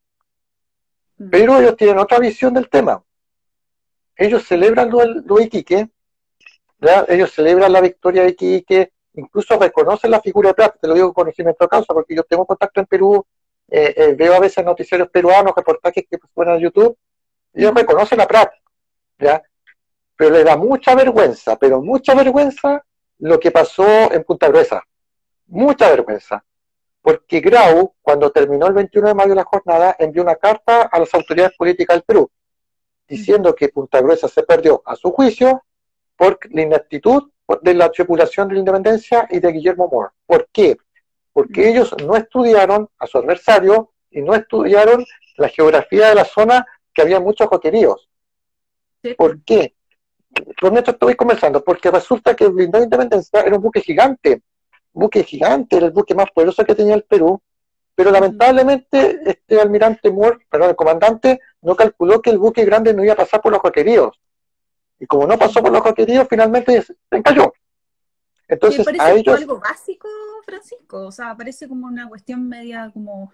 pero ellos tienen otra visión del tema. Ellos celebran lo de Iquique, ¿ya? Ellos celebran la victoria de Iquique, incluso reconocen la figura de Prat, te lo digo con conocimiento de causa, porque yo tengo contacto en Perú, veo a veces noticiarios peruanos, reportajes que ponen a YouTube, y ellos reconocen a Prat, ¿ya? Pero le da mucha vergüenza, pero mucha vergüenza lo que pasó en Punta Gruesa, mucha vergüenza, porque Grau, cuando terminó el 21 de mayo la jornada, envió una carta a las autoridades políticas del Perú, diciendo que Punta Gruesa se perdió, a su juicio, por la ineptitud de la tripulación de la Independencia y de Guillermo Moore. ¿Por qué? Porque ellos no estudiaron a su adversario y no estudiaron la geografía de la zona, que había muchos coqueríos. Sí. ¿Por qué? Por mientras estoy conversando, porque resulta que el blindado de Independencia era un buque gigante, era el buque más poderoso que tenía el Perú, pero lamentablemente este almirante Moore, perdón, el comandante, no calculó que el buque grande no iba a pasar por los coqueríos. Y como no pasó por los coqueríos, finalmente se encalló. Entonces, parece a como ellos... algo básico, Francisco, o sea, parece como una cuestión media como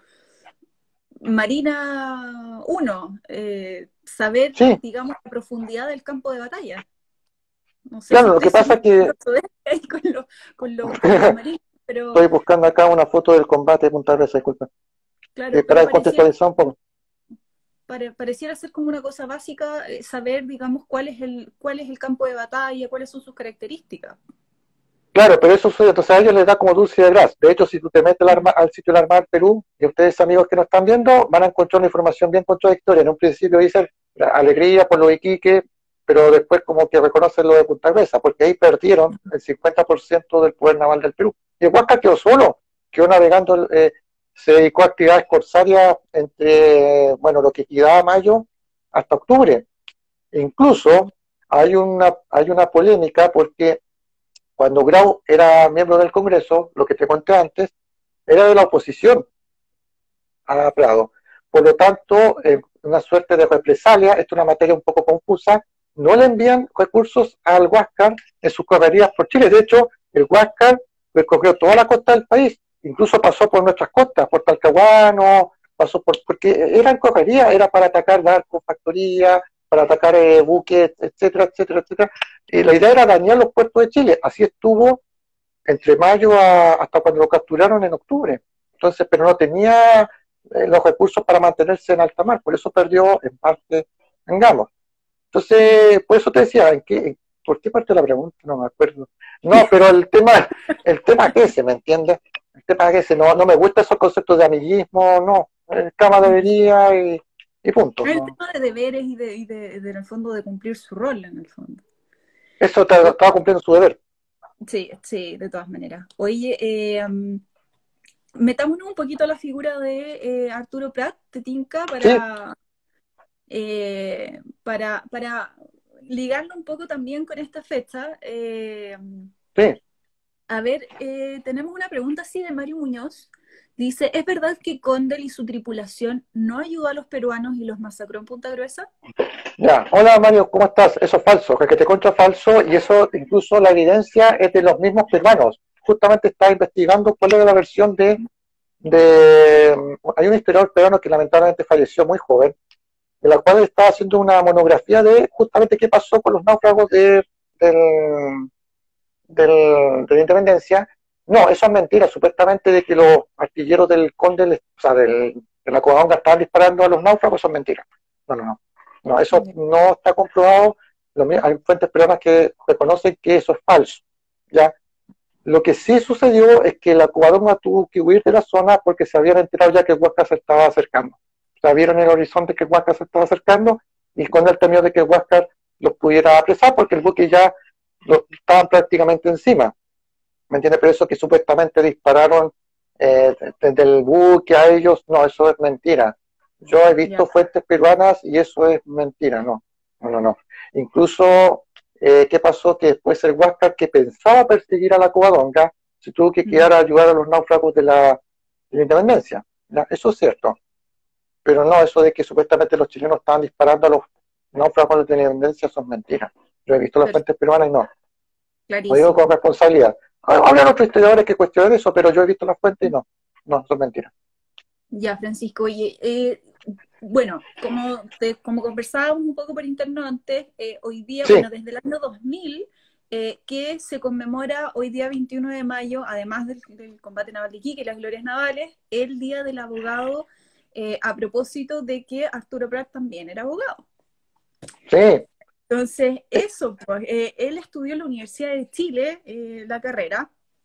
Marina 1, saber, Sí, digamos, la profundidad del campo de batalla. No sé si claro, lo que estoy pasa siendo es que ahí con los marines, estoy pero buscando acá una foto del combate de Punta Arenas, disculpa. claro, pero Para contextualizar un poco. pareciera ser como una cosa básica, saber, digamos, cuál es el campo de batalla, cuáles son sus características. Claro, pero eso entonces a ellos les da como dulce de gras. De hecho, si tú te metes al sitio de la Armada del Perú, y ustedes amigos que nos están viendo, van a encontrar una información bien contradictoria. En un principio dicen alegría por lo de Iquique, pero después como que reconocen lo de Punta Gruesa, porque ahí perdieron el 50% del poder naval del Perú. Y el Huáscar quedó solo, quedó navegando, se dedicó a actividades corsarias entre, bueno, lo que quedaba mayo hasta octubre. E incluso hay una polémica porque cuando Grau era miembro del Congreso, lo que te conté antes, era de la oposición a Prado. Por lo tanto, una suerte de represalia, esto es una materia un poco confusa, no le envían recursos al Huáscar en sus correrías por Chile. De hecho, el Huáscar recorrió toda la costa del país, incluso pasó por nuestras costas, por Talcahuano, porque era en correría, era para atacar barcos, factorías, para atacar buques, etcétera, etcétera, etcétera. Y la idea era dañar los puertos de Chile. Así estuvo entre mayo hasta cuando lo capturaron en octubre. Entonces, pero no tenía los recursos para mantenerse en alta mar, por eso perdió en parte en Gamos. Entonces, por eso te decía, ¿por qué parte de la pregunta? No me acuerdo. No, pero el tema es ese, ¿me entiendes? El tema es ese, no me gustan esos conceptos de amiguismo, no. El cama debería y punto. El ¿no? tema de deberes en el fondo, de cumplir su rol, en el fondo. Eso estaba cumpliendo su deber. Sí, sí, de todas maneras. Oye, metámonos un poquito a la figura de Arturo Prat, de Tinca, Sí, para ligarlo un poco también con esta fecha. sí. A ver, tenemos una pregunta así de Mario Muñoz. Dice, ¿es verdad que Condel y su tripulación no ayudó a los peruanos y los masacró en Punta Gruesa? Ya, hola Mario, ¿cómo estás? Eso es falso, que te contra falso, y eso incluso la evidencia es de los mismos peruanos. Justamente está investigando cuál era la versión hay un historiador peruano que lamentablemente falleció muy joven, de la cual está haciendo una monografía de justamente qué pasó con los náufragos de la Independencia. No, eso es mentira, supuestamente de que los artilleros del Conde, o sea, de la Covadonga estaban disparando a los náufragos, eso es mentira. No, no, no. No, eso no está comprobado. Hay fuentes peruanas que reconocen que eso es falso. ¿Ya? Lo que sí sucedió es que la Covadonga tuvo que huir de la zona porque se habían enterado ya que el Huáscar se estaba acercando. O sea, vieron en el horizonte que el Huáscar se estaba acercando y con el temor de que el Huáscar los pudiera apresar porque el buque ya estaban prácticamente encima. ¿Me entiendes? Pero eso que supuestamente dispararon desde el buque a ellos, no, eso es mentira. Yo he visto fuentes peruanas y eso es mentira, no, no, no, no. Incluso, ¿qué pasó? Que después el Huáscar, que pensaba perseguir a la Covadonga, se tuvo que quedar a ayudar a los náufragos de la Independencia. ¿Ya? Eso es cierto. Pero no, eso de que supuestamente los chilenos estaban disparando a los náufragos de la Independencia, son mentiras. Yo he visto las fuentes peruanas y no. Lo digo con Clarísimo. responsabilidad. Hablan otros historiadores que cuestionan eso, pero yo he visto las fuentes y no. No, son mentiras. Ya, Francisco, oye, bueno, como conversábamos un poco por interno antes, hoy día, Sí, bueno, desde el año 2000, que se conmemora hoy día 21 de mayo, además del combate naval de Iquique y las glorias navales, el Día del Abogado, a propósito de que Arturo Prat también era abogado. Sí. Entonces, eso, pues, él estudió en la Universidad de Chile, la carrera.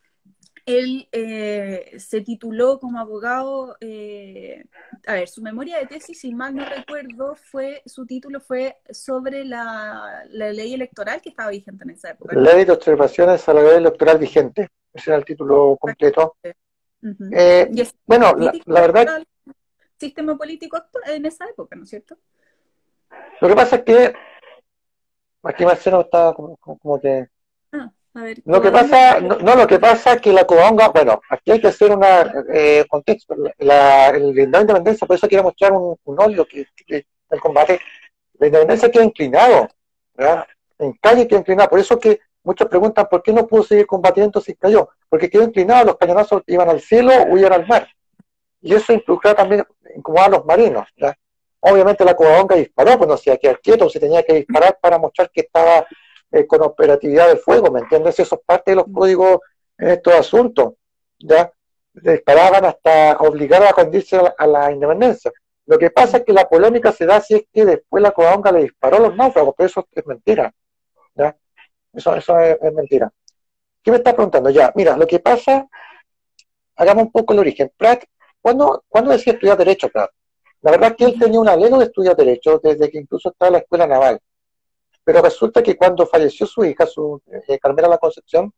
Él se tituló como abogado, a ver, su memoria de tesis, si mal no recuerdo, su título fue sobre la ley electoral que estaba vigente en esa época, ¿no? Ley de observaciones a la ley electoral vigente. Ese era el título completo. Uh-huh. Bueno, la verdad... sistema político en esa época, ¿no es cierto? Lo que pasa es que aquí Marcelo está como que... A ver, lo que pasa es que la Covadonga, bueno, aquí hay que hacer un contexto. La independencia, por eso quiero mostrar un óleo del combate. La independencia queda inclinado, ¿verdad? En calle queda inclinado. Por eso que muchos preguntan por qué no pudo seguir combatiendo si cayó. Porque quedó inclinado, los cañonazos iban al cielo o iban al mar. Y eso involucraba también incomodar a los marinos, ¿verdad? Obviamente la Covadonga disparó, pues no se iba a quedar quieto, se tenía que disparar para mostrar que estaba con operatividad de fuego, ¿me entiendes? Eso es parte de los códigos en estos asuntos, ¿ya? Disparaban hasta obligar a rendirse a la independencia. Lo que pasa es que la polémica se da si es que después la Covadonga le disparó a los náufragos, pero eso es mentira, ¿ya? Eso es mentira. ¿Qué me está preguntando? Ya, mira, lo que pasa, hagamos un poco el origen. Prat, ¿cuándo decía estudiar Derecho, Prat? La verdad es que él tenía un anhelo de estudiar Derecho desde que incluso estaba en la escuela naval. Pero resulta que cuando falleció su hija, Carmela La Concepción,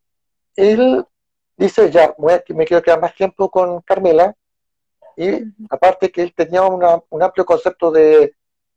él dice, ya, me quiero quedar más tiempo con Carmela, y aparte que él tenía un amplio concepto de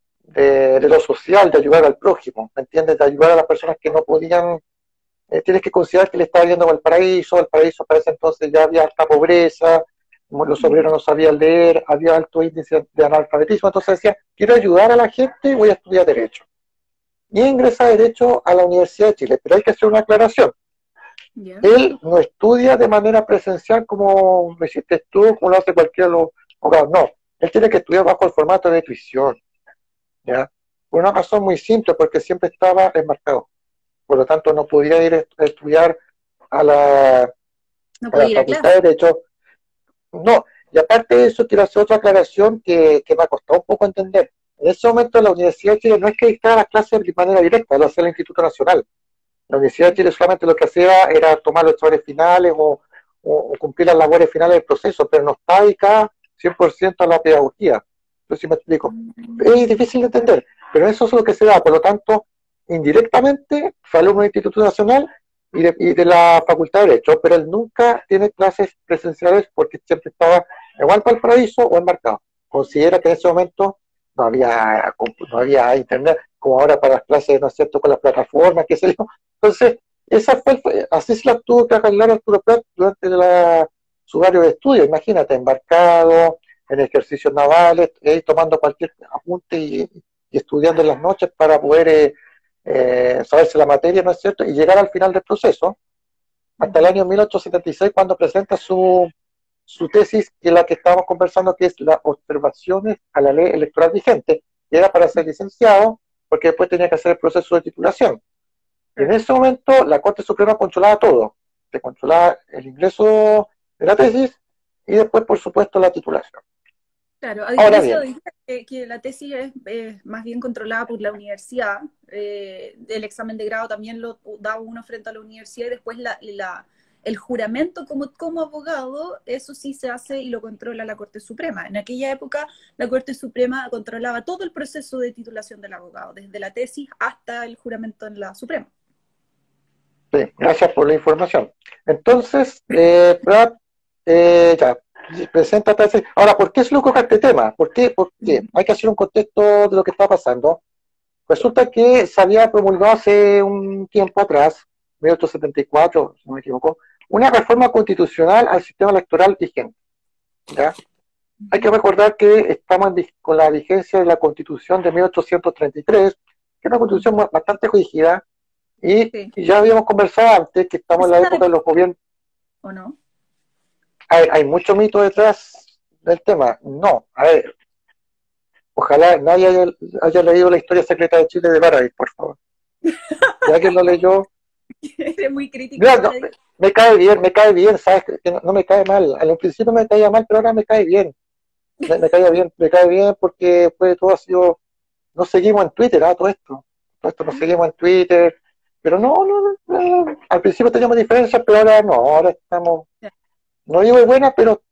lo social, de ayudar al prójimo, ¿me entiendes? De ayudar a las personas que no podían, tienes que considerar que él estaba viendo Valparaíso para ese entonces ya había alta pobreza, los obreros no sabían leer, había alto índice de analfabetismo, entonces decía, quiero ayudar a la gente y voy a estudiar Derecho. Y ingresa Derecho a la Universidad de Chile, pero hay que hacer una aclaración. Yeah. Él no estudia de manera presencial como lo hiciste tú, como lo hace cualquiera de los abogados, no. Él tiene que estudiar bajo el formato de tuición, ¿ya? Por una razón muy simple, porque siempre estaba enmarcado. Por lo tanto, no podía ir a estudiar a la Facultad de Derecho. No, y aparte de eso, quiero hacer otra aclaración que me ha costado un poco entender. En ese momento la Universidad de Chile no es que dictara las clases de manera directa, lo hacía el Instituto Nacional. La Universidad de Chile solamente lo que hacía era tomar los exámenes finales o cumplir las labores finales del proceso, pero no está dedicada 100% a la pedagogía. No sé si me explico. Es difícil de entender, pero eso es lo que se da. Por lo tanto, indirectamente fue alumno del Instituto Nacional y de la Facultad de Derecho, pero él nunca tiene clases presenciales porque siempre estaba igual para el paraíso o enmarcado. Considera que en ese momento no había internet, como ahora para las clases, ¿no es cierto?, con las plataformas, qué sé yo. Entonces, así se la tuvo que arreglar Arturo Prat durante su horario de estudio. Imagínate, embarcado, en ejercicios navales, tomando cualquier apunte y estudiando en las noches para poder saberse la materia, ¿no es cierto?, y llegar al final del proceso, hasta el año 1876, cuando presenta su tesis, que es la que estábamos conversando, que es las observaciones a la ley electoral vigente, que era para ser licenciado, porque después tenía que hacer el proceso de titulación. Y en ese momento la Corte Suprema controlaba todo, te controlaba el ingreso de la tesis y después, por supuesto, la titulación. Claro, a diferencia de que la tesis es más bien controlada por la universidad, el examen de grado también lo da uno frente a la universidad y después el juramento como abogado, eso sí se hace y lo controla la Corte Suprema. En aquella época, la Corte Suprema controlaba todo el proceso de titulación del abogado, desde la tesis hasta el juramento en la Suprema. Sí, gracias por la información. Entonces, Brad, ya, presenta tesis. Ahora, ¿por qué se lo coloca este tema? ¿Por qué? Porque hay que hacer un contexto de lo que está pasando. Resulta que se había promulgado hace un tiempo atrás, 1874, si no me equivoco, una reforma constitucional al sistema electoral vigente. ¿Ya? Hay que recordar que estamos con la vigencia de la Constitución de 1833, que es una constitución bastante rígida, y ya habíamos conversado antes que estamos en la época de los gobiernos. ¿O no? Hay mucho mito detrás del tema. No, a ver, ojalá nadie haya leído la historia secreta de Chile de Baradit, por favor. Si alguien lo leyó, Eres muy crítico Mira, con no, la... me cae bien, ¿sabes? Que no me cae mal. Al principio me caía mal, pero ahora me cae bien. Me cae bien porque pues, todo ha sido, nos seguimos en Twitter, todo esto nos seguimos en Twitter, pero al principio teníamos diferencias, pero ahora no, ahora estamos, no digo buena, pero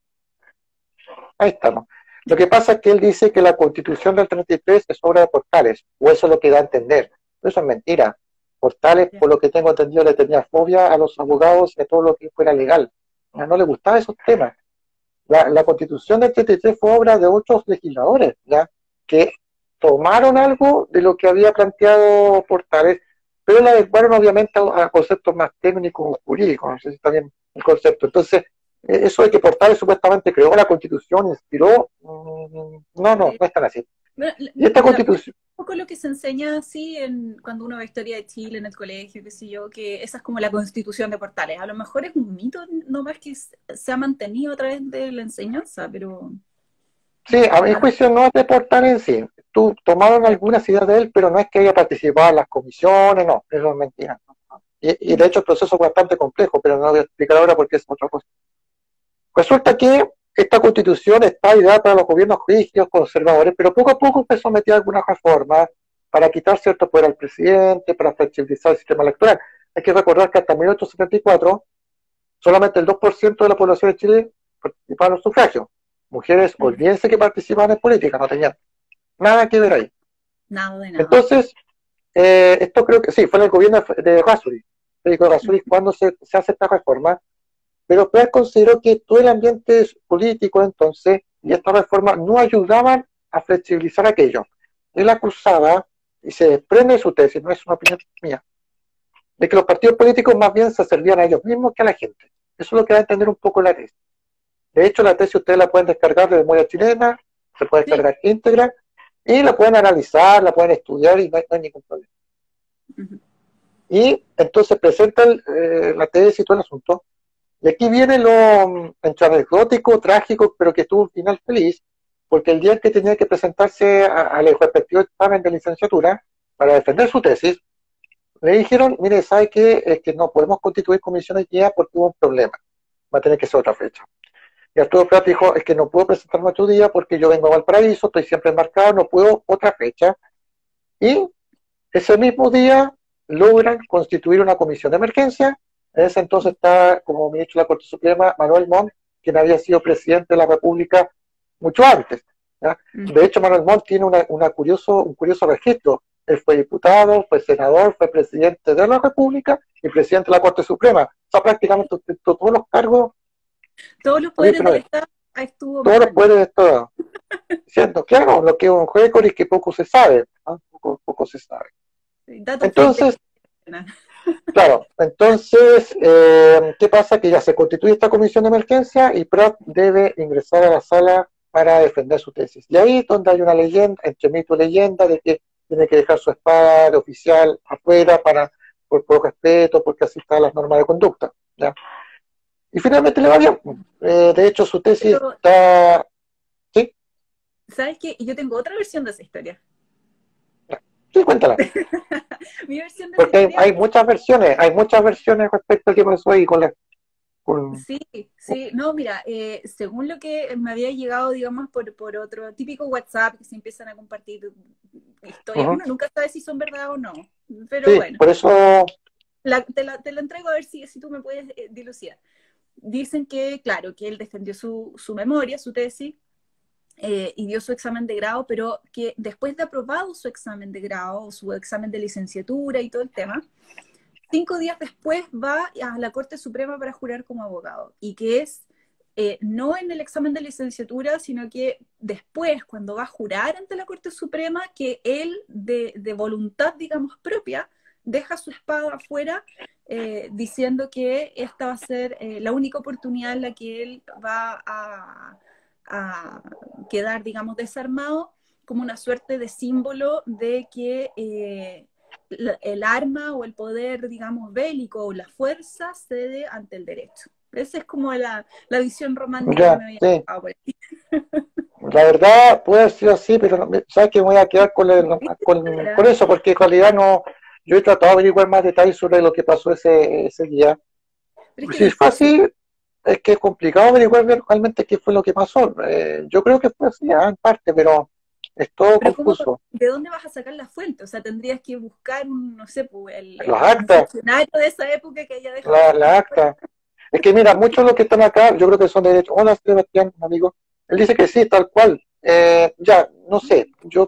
ahí estamos. Lo que pasa es que él dice que la Constitución del 33 es obra de Portales, o eso es lo que da a entender. Pero eso es mentira. Portales, por lo que tengo entendido, le tenía fobia a los abogados y a todo lo que fuera legal. No le gustaban esos temas. La Constitución del 33 fue obra de otros legisladores, ¿ya? Que tomaron algo de lo que había planteado Portales, pero la adecuaron obviamente a conceptos más técnicos o jurídicos, no sé si está bien el concepto. Entonces, eso de que Portales supuestamente creó la Constitución, inspiró, no es tan así. Bueno, Y esta Constitución, un poco lo que se enseña así cuando uno ve historia de Chile en el colegio, qué sé yo, que esa es como la Constitución de Portales. A lo mejor es un mito, no más que se ha mantenido a través de la enseñanza, pero... sí, a mi juicio no es de Portales en sí. Tomaron algunas ideas de él, pero no es que haya participado en las comisiones, no, eso es mentira. Y de hecho el proceso es bastante complejo, pero no lo voy a explicar ahora porque es otra cosa. Resulta que esta constitución está ideada para los gobiernos rígidos, conservadores, pero poco a poco fue sometida a algunas reformas para quitar cierto poder al presidente, para flexibilizar el sistema electoral. Hay que recordar que hasta 1874 solamente el 2% de la población de Chile participaba en los sufragios. Mujeres, olvídense que participaban en política, no tenían nada que ver ahí. Nada de nada. Entonces, esto creo que sí, fue en el gobierno de Rasuri, Federico Rasuri, cuando se hace esta reforma, pero Prat consideró que todo el ambiente político entonces y esta reforma no ayudaban a flexibilizar aquello. Él acusaba, y se desprende de su tesis, no es una opinión mía, de que los partidos políticos más bien se servían a ellos mismos que a la gente. Eso es lo que va a entender un poco la tesis. De hecho, la tesis ustedes la pueden descargar de memoria chilena, se puede descargar íntegra, y la pueden analizar, la pueden estudiar y no hay ningún problema. Y entonces presenta la tesis y todo el asunto. Y aquí viene lo entre anecdótico, trágico, pero que tuvo un final feliz, porque el día en que tenía que presentarse al respectivo examen de licenciatura para defender su tesis, le dijeron, mire, ¿sabe qué? Es que no podemos constituir comisiones ya porque hubo un problema. Va a tener que ser otra fecha. Y Arturo Prat dijo, es que no puedo presentarme otro día porque yo vengo a Valparaíso, estoy siempre enmarcado, no puedo otra fecha. Y ese mismo día logran constituir una comisión de emergencia. En ese entonces está como ministro de la Corte Suprema Manuel Montt, quien había sido presidente de la República mucho antes, ¿ya? De hecho, Manuel Montt tiene un curioso registro. Él fue diputado, fue senador, fue presidente de la República y presidente de la Corte Suprema. O sea, prácticamente todos los cargos. Todos los poderes del Estado estuvo. Todos los poderes del Estado. Siendo claro, lo que es un récord y que poco se sabe. ¿No? Poco se sabe. Entonces, claro, entonces, ¿qué pasa? Que ya se constituye esta comisión de emergencia y Prat debe ingresar a la sala para defender su tesis. Y ahí es donde hay una leyenda, entre mito y leyenda, de que tiene que dejar su espada de oficial afuera por respeto, porque así están las normas de conducta, ¿ya? Y finalmente le va bien. De hecho, su tesis está... ¿Sí? ¿Sabes qué? Yo tengo otra versión de esa historia. Sí, cuéntala. Mi versión de porque esa historia... hay muchas versiones respecto a qué pasó ahí con la... Sí, no, mira, según lo que me había llegado, digamos, por otro típico WhatsApp que se empiezan a compartir historias, uno nunca sabe si son verdad o no, pero sí, bueno. Por eso... Te la entrego a ver si tú me puedes dilucidar. Dicen que, claro, que él defendió su memoria, su tesis, y dio su examen de grado, pero que después de aprobado su examen de grado, su examen de licenciatura y todo el tema, 5 días después va a la Corte Suprema para jurar como abogado, y que es no en el examen de licenciatura, sino que después, cuando va a jurar ante la Corte Suprema, que él, de voluntad, digamos, propia, deja su espada afuera, diciendo que esta va a ser la única oportunidad en la que él va a quedar, digamos, desarmado, como una suerte de símbolo de que el arma o el poder, digamos, bélico o la fuerza cede ante el derecho. Esa es como la visión romántica que me había dado por aquí. La verdad puede ser así, pero sabes que me voy a quedar con eso, porque en realidad no Yo he tratado de averiguar más detalles sobre lo que pasó ese día. Pero es que es Si fue difícil. así, es que es complicado averiguar realmente qué fue lo que pasó. Yo creo que fue así, en parte, pero es todo Pero ¿cómo, confuso. de dónde vas a sacar la fuente? O sea, tendrías que buscar un, no sé, pues, Las un actas, funcionario de esa época que haya dejado ese la registro. acta. Es que mira, muchos de los que están acá, yo creo que son de derecho. Hola, Sebastián, un amigo. Él dice que sí, tal cual. Ya, no sé. Yo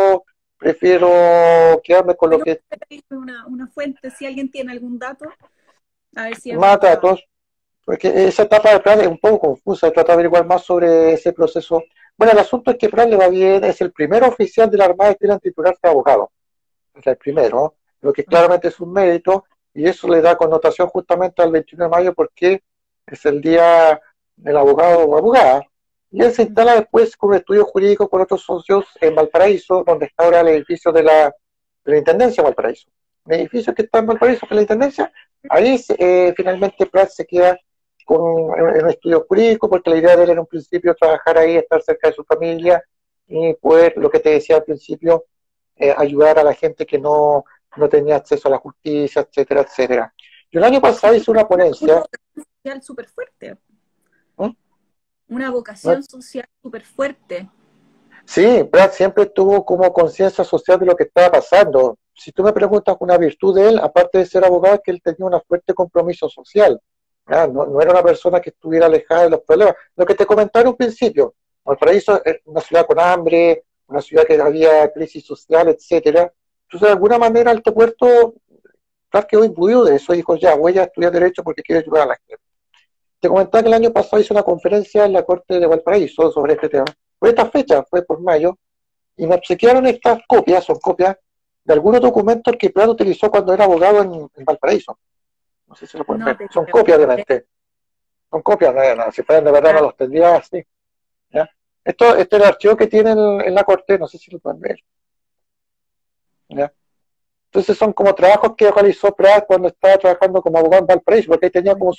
prefiero quedarme con lo Bueno, que una fuente, si alguien tiene algún dato, a ver si es más verdad. datos, porque esa etapa de Prat es un poco confusa. Trata de averiguar más sobre ese proceso. Bueno, el asunto es que Prat le va bien, es el primer oficial de la Armada que quiere titularse de abogado. Es el primero, lo que claramente es un mérito, y eso le da connotación justamente al 21 de mayo porque es el día del abogado o abogada. Y él se instala después con un estudio jurídico con otros socios en Valparaíso, donde está ahora el edificio de la Intendencia de Valparaíso. El edificio que está en Valparaíso, que es la Intendencia, ahí finalmente Prat se queda con un estudio jurídico, porque la idea de él en un principio trabajar ahí, estar cerca de su familia y poder, lo que te decía al principio, ayudar a la gente que no tenía acceso a la justicia, etcétera, etcétera. Yo el año pasado hice una Una ponencia. vocación social súper fuerte. ¿Mm? Una ¿No? vocación social súper fuerte. Sí, Brad siempre tuvo como conciencia social de lo que estaba pasando. Si tú me preguntas una virtud de él, aparte de ser abogado, es que él tenía un fuerte compromiso social. No era una persona que estuviera alejada de los problemas. Lo que te comentaba en un principio, Valparaíso es una ciudad con hambre, una ciudad que había crisis social, etcétera. Entonces, de alguna manera, Alto Puerto, Brad quedó imbuido de eso y dijo, ya, voy a estudiar Derecho porque quiero ayudar a la gente. Te comentaba que el año pasado hice una conferencia en la Corte de Valparaíso sobre este tema. Fue esta fecha, fue por mayo, y me obsequiaron estas copias, son copias de algunos documentos que Prat utilizó cuando era abogado en Valparaíso. No sé si lo pueden No ver. te Son creo. copias, obviamente. Son copias, no, si fueran de verdad no Ah, los tendría así. ¿Ya? Este es el archivo que tiene en la Corte, no sé si lo pueden ver. ¿Ya? Entonces son como trabajos que realizó Prat cuando estaba trabajando como abogado en Valparaíso, porque ahí tenía como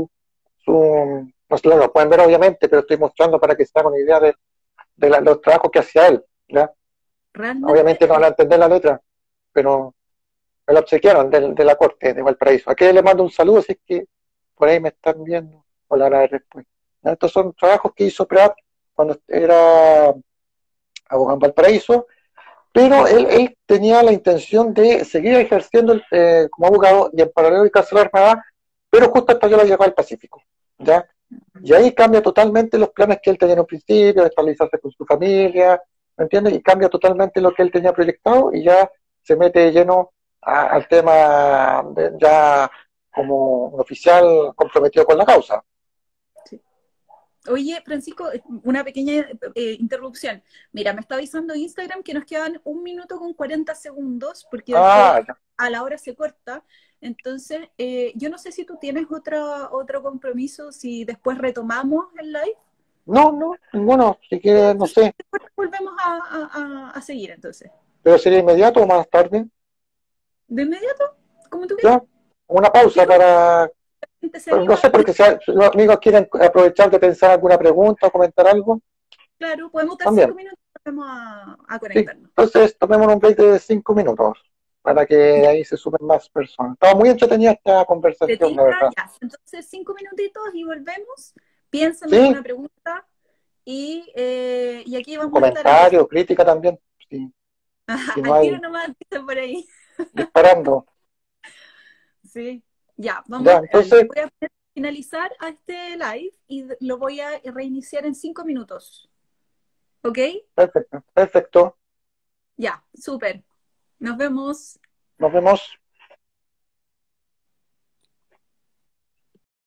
no sé, lo pueden ver obviamente, pero estoy mostrando para que se hagan una idea de los trabajos que hacía él. ¿Ya? realmente, Obviamente no van a entender la letra, pero me lo obsequiaron de la corte de Valparaíso. Aquí le mando un saludo, si es que por ahí me están viendo, o la van a ver después. ¿Ya? Estos son trabajos que hizo Prat cuando era abogado en Valparaíso, pero él tenía la intención de seguir ejerciendo como abogado y en paralelo dedicarse a la Armada, pero justo hasta yo la llegada al Pacífico. ¿Ya? Y ahí cambia totalmente los planes que él tenía en un principio, de estabilizarse con su familia, ¿me entiendes? Y cambia totalmente lo que él tenía proyectado y ya se mete de lleno al tema ya como un oficial comprometido con la causa. sí. Oye, Francisco, una pequeña interrupción. Mira, me está avisando Instagram que nos quedan 1 minuto con 40 segundos, porque después Ah, ya. a la hora se corta. Entonces, yo no sé si tú tienes otro compromiso, si después retomamos el live. No, ninguno, si quiere, no Entonces, sé, después volvemos a seguir, entonces. pero sería inmediato o más tarde, De inmediato, como tú quieras. ¿ya? Una Sí, pausa porque para, la gente se pues, no anima. sé, porque si los amigos quieren aprovechar de pensar alguna pregunta o comentar algo, Claro, podemos dar también. 5 minutos y volvemos a Sí, conectarnos. entonces tomemos un break de 5 minutos para que Ya. ahí se sumen más personas. Estaba muy entretenida esta ¿Te conversación, la tinca? verdad. Ya. Entonces, 5 minutitos y volvemos. Piensa en Sí, alguna pregunta y aquí un vamos a estar abiertos. comentario, crítica también, sí, si no Al tiro hay nomás, dice por ahí. disparando. Sí. Ya, Ya, entonces, voy a finalizar a este live y lo voy a reiniciar en 5 minutos. ¿Ok? perfecto, perfecto. Ya, súper. Nos vemos. Nos vemos.